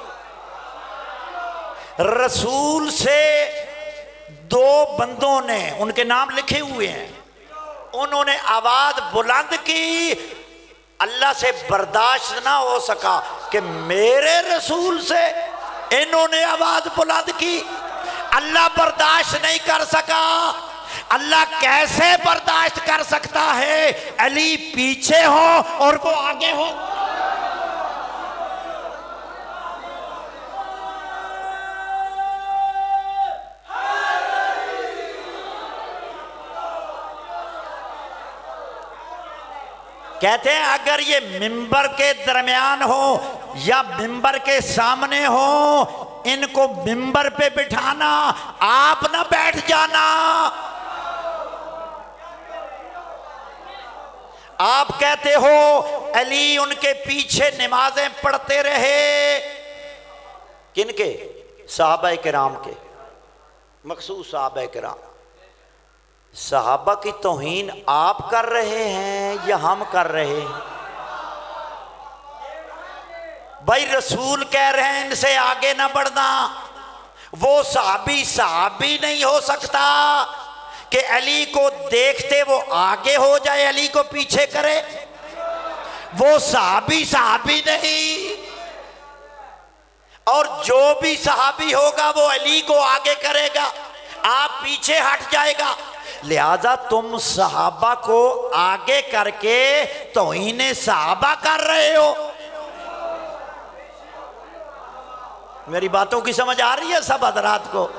رسول سے دو بندوں نے، ان کے نام لکھے ہوئے ہیں، انہوں نے آواز بلند کی، اللہ سے برداشت نہ ہو سکا کہ میرے رسول سے انہوں نے آواز بلند کی، اللہ برداشت نہیں کر سکا۔ اللہ کیسے برداشت کر سکتا ہے علی پیچھے ہو اور وہ آگے ہو؟ کہتے ہیں اگر یہ ممبر کے درمیان ہو یا ممبر کے سامنے ہو، ان کو ممبر پہ بٹھانا، آپ نہ بیٹھ جانا۔ آپ کہتے ہو علی ان کے پیچھے نمازیں پڑھتے رہے، کن کے؟ صحابہ کرام کے، مخصوص صحابہ کرام۔ صحابہ کی توہین آپ کر رہے ہیں یا ہم کر رہے ہیں؟ بھائی رسول کہہ رہے ہیں ان سے آگے نہ بڑھنا، وہ صحابی صحابی نہیں ہو سکتا کہ علی کو دیکھتے وہ آگے ہو جائے علی کو پیچھے کرے، وہ صحابی صحابی نہیں، اور جو بھی صحابی ہوگا وہ علی کو آگے کرے گا، آپ پیچھے ہٹ جائے گا۔ لہذا تم صحابہ کو آگے کر کے توہین صحابہ کر رہے ہو۔ میری باتوں کی سمجھ آ رہی ہے سب حضرات کو؟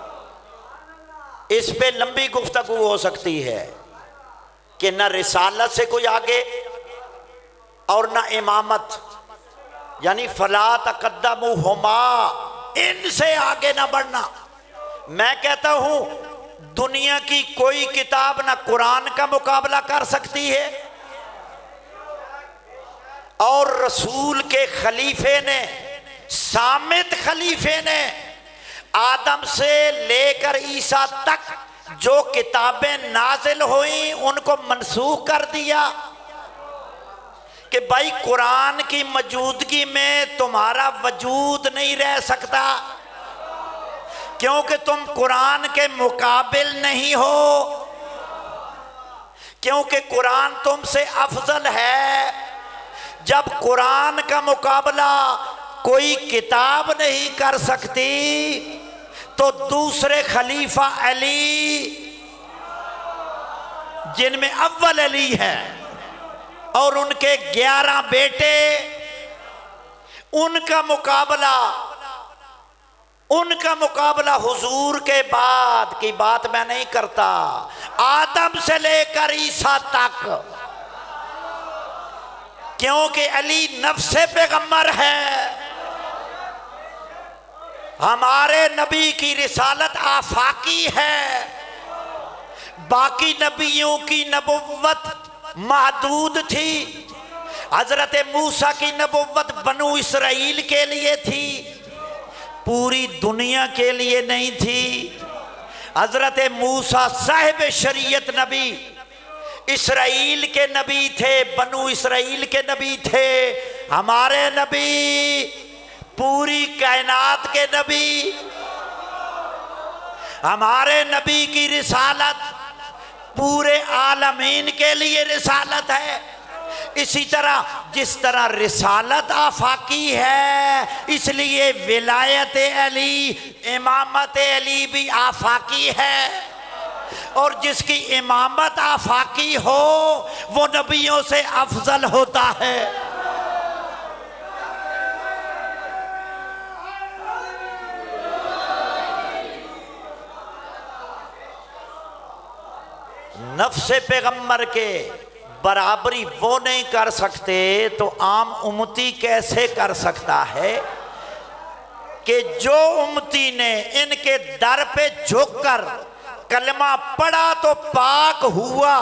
اس پہ لمبی گفتگو ہو سکتی ہے کہ نہ رسالت سے کوئی آگے اور نہ امامت، یعنی فلا تقدموہما، ان سے آگے نہ بڑھنا۔ میں کہتا ہوں دنیا کی کوئی کتاب نہ قرآن کا مقابلہ کر سکتی ہے، اور رسول کے خلیفے نے، سامت خلیفے نے، آدم سے لے کر عیسیٰ تک جو کتابیں نازل ہوئیں ان کو منسوخ کر دیا کہ بھائی قرآن کی موجودگی میں تمہارا وجود نہیں رہ سکتا، کیونکہ تم قرآن کے مقابل نہیں ہو، کیونکہ قرآن تم سے افضل ہے۔ جب قرآن کا مقابلہ کوئی کتاب نہیں کر سکتی تو دوسرے خلیفہ علی، جن میں اول علی ہے اور ان کے گیارہ بیٹے، ان کا مقابلہ ان کا مقابلہ حضور کے بعد کی بات میں نہیں کرتا، آدم سے لے کر عیسیٰ تک، کیونکہ علی نفس پیغمبر ہے۔ ہمارے نبی کی رسالت آفاقی ہے، باقی نبیوں کی نبوت محدود تھی۔ حضرت موسیٰ کی نبوت بنو اسرائیل کے لیے تھی، پوری دنیا کے لیے نہیں تھی۔ حضرت موسیٰ صاحب شریعت نبی اسرائیل کے نبی تھے، بنو اسرائیل کے نبی تھے۔ ہمارے نبی پوری کائنات کے نبی، ہمارے نبی کی رسالت پورے عالمین کے لیے رسالت ہے۔ اسی طرح جس طرح رسالت آفاقی ہے، اس لیے ولایت علی، امامت علی بھی آفاقی ہے، اور جس کی امامت آفاقی ہو وہ نبیوں سے افضل ہوتا ہے۔ نفس پیغمبر کے برابری وہ نہیں کر سکتے تو عام امتی کیسے کر سکتا ہے کہ جو امتی نے ان کے در پہ جھک کر کلمہ پڑھا تو پاک ہوا،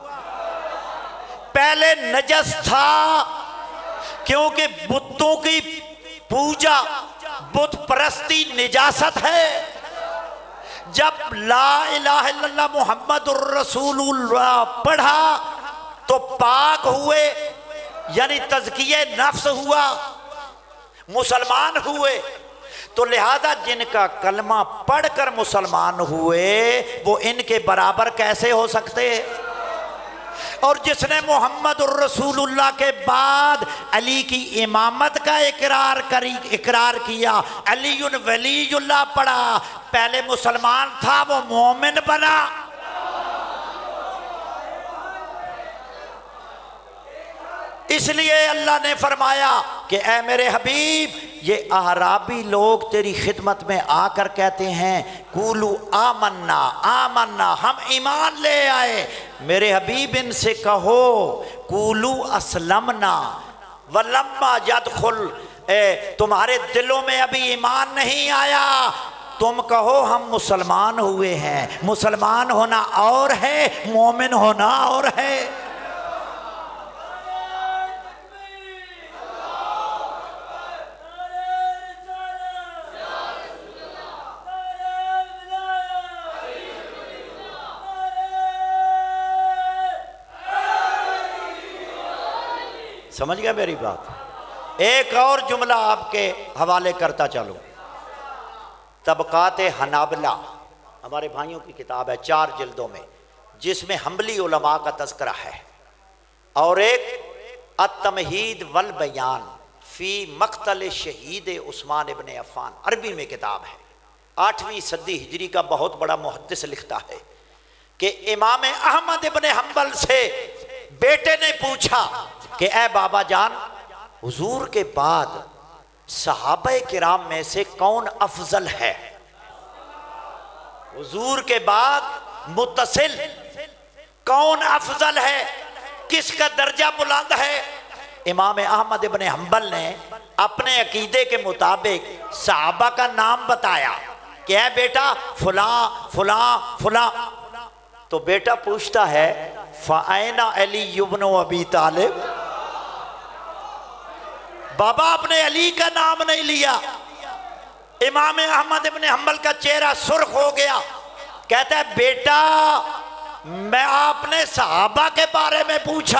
پہلے نجس تھا کیونکہ بتوں کی پوجا، بت پرستی نجاست ہے۔ جب لا الہ الا اللہ محمد الرسول اللہ پڑھا تو پاک ہوئے، یعنی تزکیہ نفس ہوا، مسلمان ہوئے۔ تو لہذا جن کا کلمہ پڑھ کر مسلمان ہوئے وہ ان کے برابر کیسے ہو سکتے؟ اور جس نے محمد الرسول اللہ کے بعد علی کی امامت کا اقرار کری اقرار کیا، علی ولی اللہ پڑھا، پہلے مسلمان تھا وہ مومن بنا۔ اس لیے اللہ نے فرمایا کہ اے میرے حبیب، یہ اعرابی لوگ تیری خدمت میں آ کر کہتے ہیں قولو آمنا آمنا، ہم ایمان لے آئے۔ میرے حبیب ان سے کہو قولو اسلمنا ولما یدخل، اے تمہارے دلوں میں ابھی ایمان نہیں آیا، تم کہو ہم مسلمان ہوئے ہیں۔ مسلمان ہونا اور ہے، مومن ہونا اور ہے۔ سمجھ گیا میری بات؟ ایک اور جملہ آپ کے حوالے کرتا چلوں۔ طبقات حنابلہ ہمارے بھائیوں کی کتاب ہے، چار جلدوں میں، جس میں حنبلی علماء کا تذکرہ ہے، اور ایک التمہید والبیان فی مقتل شہید عثمان ابن عفان، عربی میں کتاب ہے، آٹھویں صدی ہجری کا بہت بڑا محدث لکھتا ہے کہ امام احمد ابن حنبل سے بیٹے نے پوچھا کہ اے بابا جان، حضور کے بعد صحابہ کرام میں سے کون افضل ہے؟ حضور کے بعد متصل کون افضل ہے، کس کا درجہ بلند ہے؟ امام احمد ابن حنبل نے اپنے عقیدے کے مطابق صحابہ کا نام بتایا کہ اے بیٹا فلاں فلاں فلاں۔ تو بیٹا پوچھتا ہے فَأَيْنَ عَلِيُّ بْنُ أَبِي طالب، بابا آپ نے علی کا نام نہیں لیا۔ امام احمد ابن حنبل کا چہرہ سرخ ہو گیا، کہتا ہے بیٹا میں آپ نے صحابہ کے بارے میں پوچھا،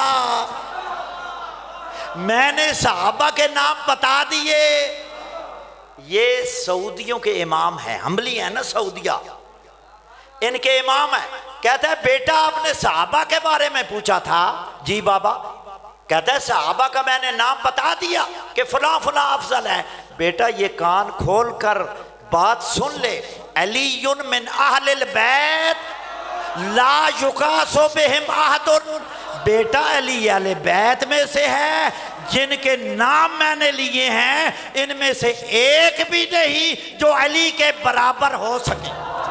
میں نے صحابہ کے نام بتا دیے۔ یہ سعودیوں کے امام ہیں، حنبلی ہیں نا سعودیہ، ان کے امام ہیں۔ کہتا ہے بیٹا آپ نے صحابہ کے بارے میں پوچھا تھا؟ جی بابا۔ کہتا ہے صحابہ کا میں نے نام بتا دیا کہ فلاں فلاں افضل ہے۔ بیٹا یہ کان کھول کر بات سن لے، علی من اہل البیت لا یقاس بہم احد، بیٹا علی اہل بیت میں سے ہے، جن کے نام میں نے لیے ہیں ان میں سے ایک بھی نہیں جو علی کے برابر ہو سکے۔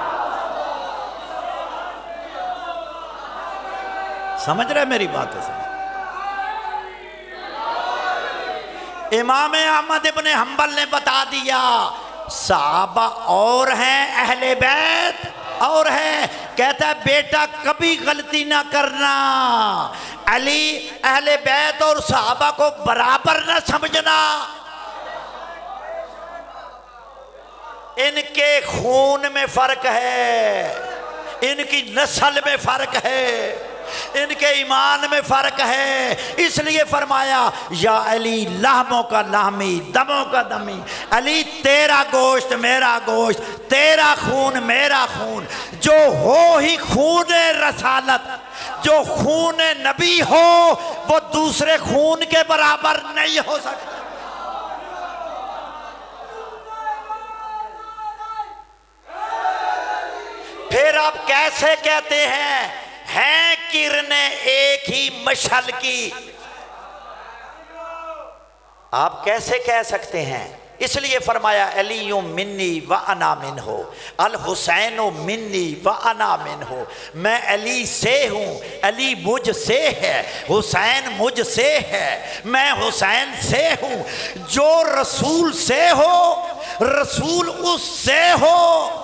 سمجھ رہے میری بات ہے؟ امام احمد ابن حنبل نے بتا دیا صحابہ اور ہیں، اہل بیت اور ہیں۔ کہتا ہے بیٹا کبھی غلطی نہ کرنا، علی اہل بیت اور صحابہ کو برابر نہ سمجھنا، ان کے خون میں فرق ہے، ان کی نسل میں فرق ہے، ان کے ایمان میں فرق ہے، اس لیے فرمایا یا علی لحموں کا لحمی دموں کا دمی، علی تیرا گوشت میرا گوشت، تیرا خون میرا خون، جو ہو ہی خون رسالت، جو خون نبی ہو وہ دوسرے خون کے برابر نہیں ہو سکتا۔ پھر آپ کیسے کہتے ہیں ہیں کرنیں ایک ہی مشعل کی؟ آپ کیسے کہہ سکتے ہیں؟ اس لیے فرمایا علی منی و انا منہ، الحسین منی و انا منہ، میں علی سے ہوں، علی مجھ سے ہے، حسین مجھ سے ہے، میں حسین سے ہوں۔ جو رسول سے ہو رسول اس سے ہو۔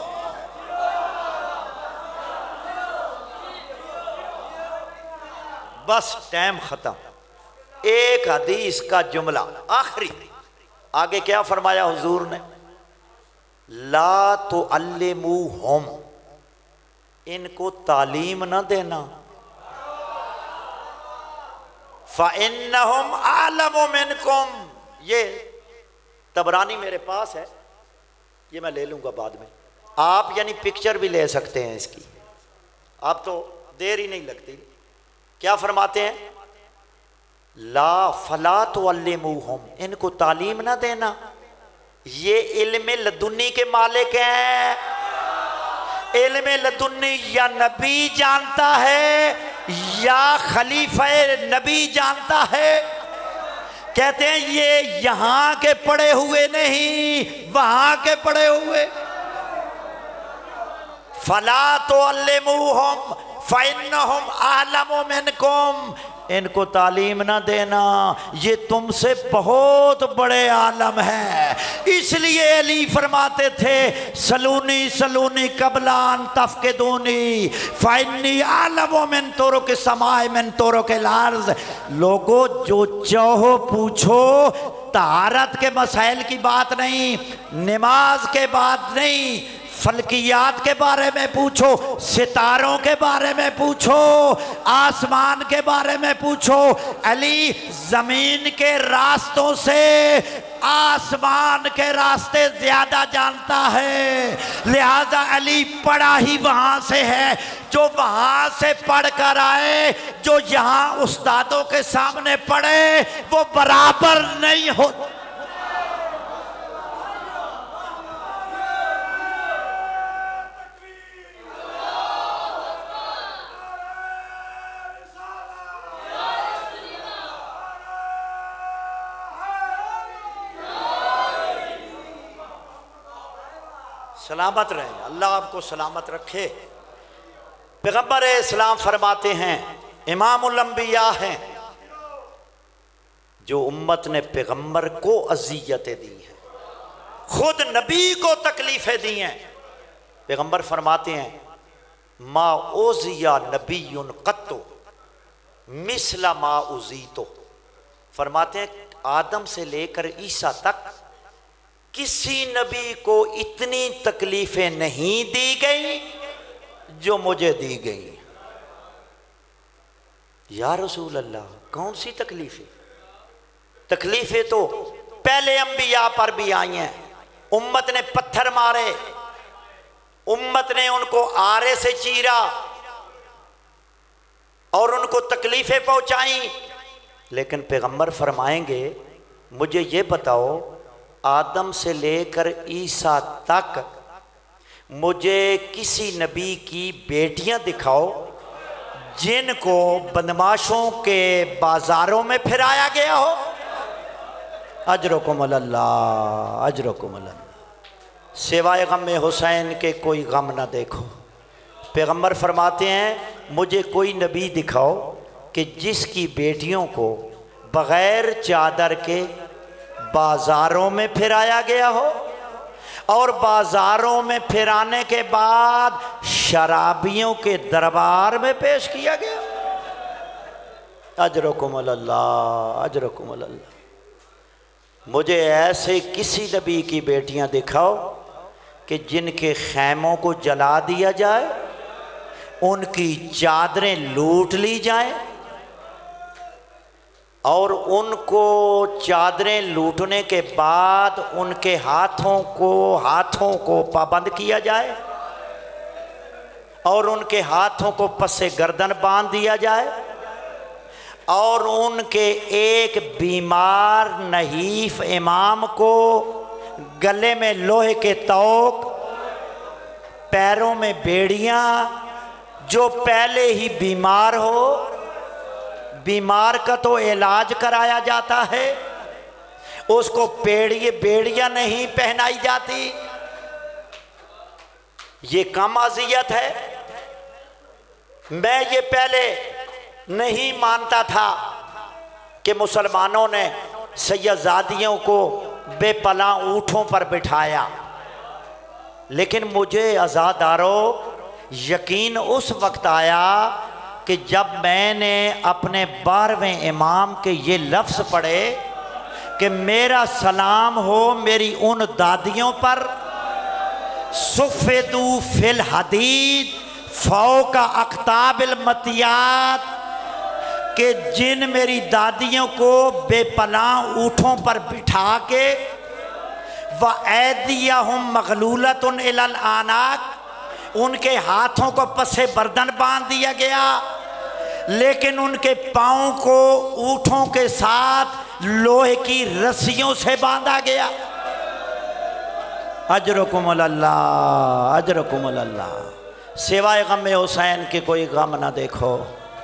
بس ٹائم ختم۔ ایک حدیث کا جملہ آخری، آگے کیا فرمایا حضور نے؟ لا تعلموہم، ان کو تعلیم نہ دینا، فَإِنَّهُمْ أَعْلَمُ مِنْكُمْ۔ یہ طبرانی میرے پاس ہے، یہ میں لے لوں گا بعد میں، آپ یعنی پکچر بھی لے سکتے ہیں اس کی، آپ تو دیر ہی نہیں لگتی۔ کیا فرماتے ہیں؟ لا فلا تعلموہم، ان کو تعلیم نہ دینا، یہ علم لدنی کے مالک ہیں۔ علم لدنی یا نبی جانتا ہے یا خلیفہ نبی جانتا ہے۔ کہتے ہیں یہ یہاں کے پڑے ہوئے نہیں، وہاں کے پڑے ہوئے۔ فلا تعلموہم فَإِنَّهُمْ أَعْلَمُ مِنْكُمْ، ان کو تعلیم نہ دینا، یہ تم سے بہت بڑے عالم ہیں۔ اس لیے علی فرماتے تھے سلونی سلونی قبل ان تفقدونی فإنی أعلم من طرق السماء من طرق الارض۔ لوگو جو چاہو پوچھو، طہارت کے مسائل کی بات نہیں، نماز کے بات نہیں، فلکیات کے بارے میں پوچھو، ستاروں کے بارے میں پوچھو، آسمان کے بارے میں پوچھو۔ علی زمین کے راستوں سے آسمان کے راستے زیادہ جانتا ہے، لہذا علی پڑھا ہی وہاں سے ہے۔ جو وہاں سے پڑھ کر آئے، جو یہاں استادوں کے سامنے پڑھے، وہ برابر نہیں ہو۔ سلامت رہے، اللہ آپ کو سلامت رکھے۔ پیغمبر اسلام فرماتے ہیں امام الانبیاء ہیں، جو امت نے پیغمبر کو اذیتیں دی ہیں، خود نبی کو تکلیفیں دی ہیں۔ پیغمبر فرماتے ہیں ما اوذی نبی قط مثل ما اوذیت، فرماتے ہیں آدم سے لے کر عیسیٰ تک کسی نبی کو اتنی تکلیفیں نہیں دی گئی جو مجھے دی گئی۔ یا رسول اللہ کون سی تکلیفیں؟ تکلیفیں تو پہلے انبیاء پر بھی آئی ہیں، امت نے پتھر مارے، امت نے ان کو آرے سے چیرا اور ان کو تکلیفیں پہنچائیں، لیکن پیغمبر فرمائیں گے مجھے یہ بتاؤ آدم سے لے کر عیسیٰ تک مجھے کسی نبی کی بیٹیاں دکھاؤ جن کو بدماشوں کے بازاروں میں پھرایا گیا ہو۔ اجرکم اللہ اجرکم اللہ، سوائے غم حسین کے کوئی غم نہ دیکھو۔ پیغمبر فرماتے ہیں مجھے کوئی نبی دکھاؤ کہ جس کی بیٹیوں کو بغیر چادر کے بازاروں میں پھرایا گیا ہو اور بازاروں میں پھرانے کے بعد شرابیوں کے دربار میں پیش کیا گیا۔ اجرکم اللہ اجرکم اللہ، مجھے ایسے کسی نبی کی بیٹیاں دکھاؤ کہ جن کے خیموں کو جلا دیا جائے، ان کی چادریں لوٹ لی جائیں اور ان کو چادریں لوٹنے کے بعد ان کے ہاتھوں کو ہاتھوں کو پابند کیا جائے اور ان کے ہاتھوں کو پس گردن باندھ دیا جائے اور ان کے ایک بیمار نحیف امام کو گلے میں لوہے کے توق، پیروں میں بیڑیاں، جو پہلے ہی بیمار ہو، بیمار کا تو علاج کرایا جاتا ہے، اس کو پیڑیے بیڑیاں نہیں پہنائی جاتی، یہ کم اذیت ہے۔ میں یہ پہلے نہیں مانتا تھا کہ مسلمانوں نے سیدزادیوں کو بے پناہ اونٹوں پر بٹھایا، لیکن مجھے عزادارو یقین اس وقت آیا کہ جب میں نے اپنے بارہویں امام کے یہ لفظ پڑھے کہ میرا سلام ہو میری ان دادیوں پر سفیدو فی الحدید فوق اقطاب المطیات، کہ جن میری دادیوں کو بے پناہ اونٹوں پر بٹھا کے وَأَيْدِيَهُمْ مَغْلُولَةٌ إِلَى الْأَعْنَاقِ، ان کے ہاتھوں کو پس بردن باندھ دیا گیا لیکن ان کے پاؤں کو اونٹوں کے ساتھ لوہے کی رسیوں سے باندھا گیا۔ اجرکم اللہ، اجرکم اللہ، سوائے غم حسین کے کوئی غم نہ دیکھو۔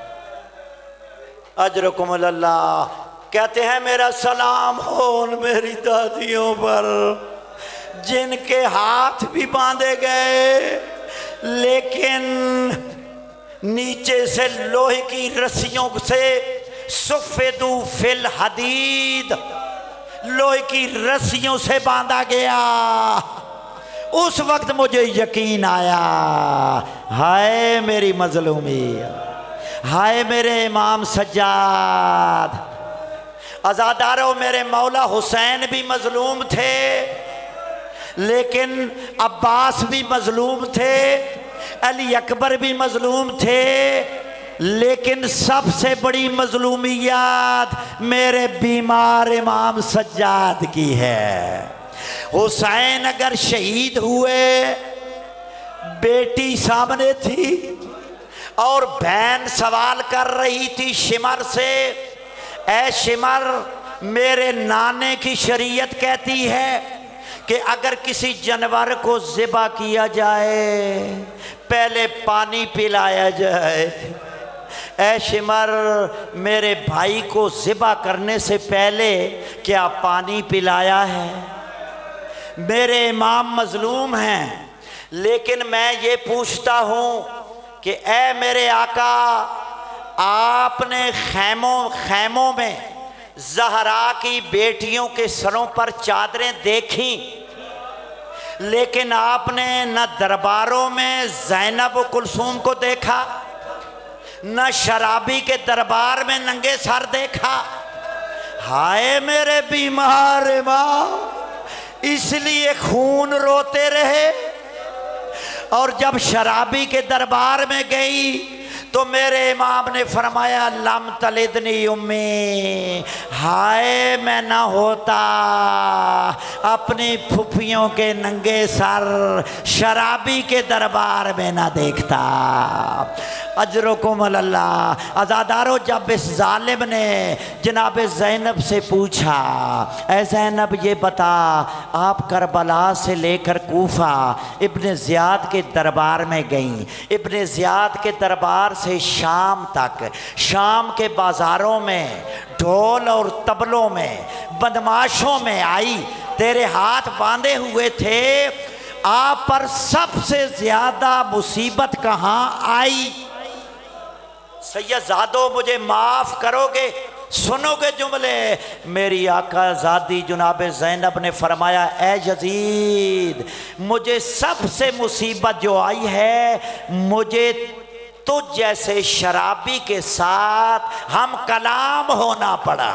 اجرکم اللہ کہتے ہیں میرا سلام ہو ان میری دادیوں پر جن کے ہاتھ بھی باندھے گئے لیکن نیچے سے لوہے کی رسیوں سے سفیدو فی الحدید، لوہے کی رسیوں سے باندھا گیا۔ اس وقت مجھے یقین آیا، ہائے میری مظلومی، ہائے میرے امام سجاد۔ عزادارو میرے مولا حسین بھی مظلوم تھے لیکن عباس بھی مظلوم تھے، علی اکبر بھی مظلوم تھے، لیکن سب سے بڑی مظلومیت میرے بیمار امام سجاد کی ہے۔ حسین اگر شہید ہوئے، بیٹی سامنے تھی اور بہن سوال کر رہی تھی شمر سے، اے شمر میرے نانے کی شریعت کہتی ہے کہ اگر کسی جانور کو ذبح کیا جائے پہلے پانی پلایا جائے، اے شمر میرے بھائی کو ذبح کرنے سے پہلے کیا پانی پلایا ہے؟ میرے امام مظلوم ہیں لیکن میں یہ پوچھتا ہوں کہ اے میرے آقا، آپ نے خیموں خیموں میں زہرا کی بیٹیوں کے سروں پر چادریں دیکھیں لیکن آپ نے نہ درباروں میں زینب و کلثوم کو دیکھا، نہ شرابی کے دربار میں ننگے سر دیکھا۔ ہائے میرے بیمار امام، اس لیے خون روتے رہے، اور جب شرابی کے دربار میں گئی تو میرے امام نے فرمایا لم تلدنی امی، ہائے میں نہ ہوتا اپنی پھپھیوں کے ننگے سر شرابی کے دربار میں نہ دیکھتا۔ اجرکم اللہ۔ عزادارو جب اس ظالم نے جناب زینب سے پوچھا، اے زینب یہ بتا آپ کربلا سے لے کر کوفہ ابن زیاد کے دربار میں گئیں، ابن زیاد کے دربار سے شام تک، شام کے بازاروں میں ڈھول اور طبلوں میں بدماشوں میں آئی، تیرے ہاتھ باندھے ہوئے تھے، آپ پر سب سے زیادہ مصیبت کہاں آئی؟ سیدزادو مجھے معاف کرو گے، سنو گے جملے؟ میری آقا زادی جناب زینب نے فرمایا اے یزید، مجھے سب سے مصیبت جو آئی ہے مجھے تجھ جیسے شرابی کے ساتھ ہم کلام ہونا پڑا۔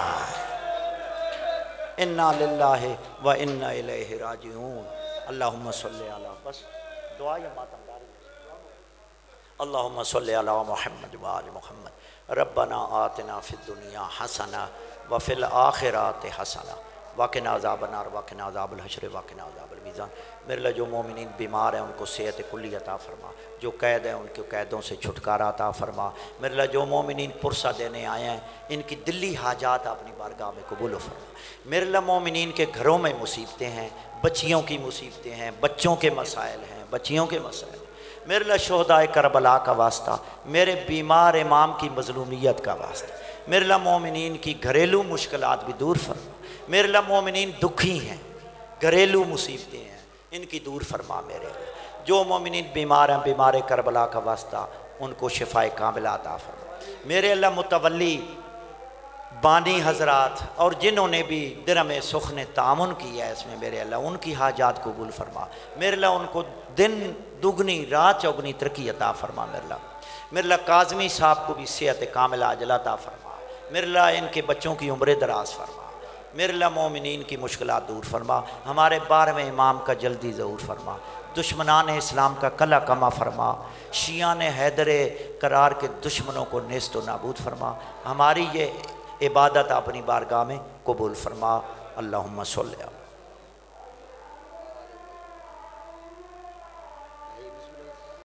انا للہ و انا الیہ راجعون۔ اللہم صلی علی، بس دعا یا ماتم داری۔ اللہم صلی علی محمد و آل محمد ربنا آتنا فی الدنیا حسنہ وفی الآخرات حسنہ وقنا عذاب النار وقنا عذاب الحشر وقنا عذاب المیزان۔ میرے اللہ جو مومنین بیمار ہیں ان کو صحت کلی عطا فرما، جو قید ہیں ان کے قیدوں سے چھٹکارا عطا فرما۔ میرے اللہ جو مومنین پرسہ دینے آئے ہیں ان کی دلی حاجات اپنی بارگاہ میں قبول فرما۔ میرے اللہ مومنین کے گھروں میں مصیبتیں ہیں، بچیوں کی مصیبتیں ہیں، بچوں کے مسائل ہیں، بچیوں کے مسائل ہیں۔ میرے اللہ شہدائے کربلا کا واسطہ، میرے بیمار امام کی مظلومیت کا واسطہ، میرے اللہ مومنین کی گھریلو مشکلات بھی دور فرما۔ میرے اللہ مومنین دکھی ہیں، گھریلو مصیبتیں ہیں، ان کی دور فرما۔ میرے اللہ جو مومنین بیمار ہیں، بیمار کربلا کا واسطہ ان کو شفائے کاملہ عطا فرما۔ میرے اللہ متولی بانی حضرات اور جنہوں نے بھی درم سخن تعاون کیا ہے اس میں، میرے اللہ ان کی حاجات قبول فرما۔ میرے اللہ ان کو دن دگنی رات چوگنی ترقی عطا فرما۔ میرے اللہ میرے اللہ کاظمی صاحب کو بھی صحت کاملہ عاجلہ عطا فرما۔ میرے اللہ ان کے بچوں کی عمر دراز فرما۔ میرے اللہ مومنین کی مشکلات دور فرما۔ ہمارے بارہویں امام کا جلدی ظہور فرما۔ دشمنان اسلام کا کلا کما فرما۔ شیعان حیدر قرار کے دشمنوں کو نیست و نابود فرما۔ ہماری یہ عبادت اپنی بارگاہ میں قبول فرما۔ اللہم صلی اللہ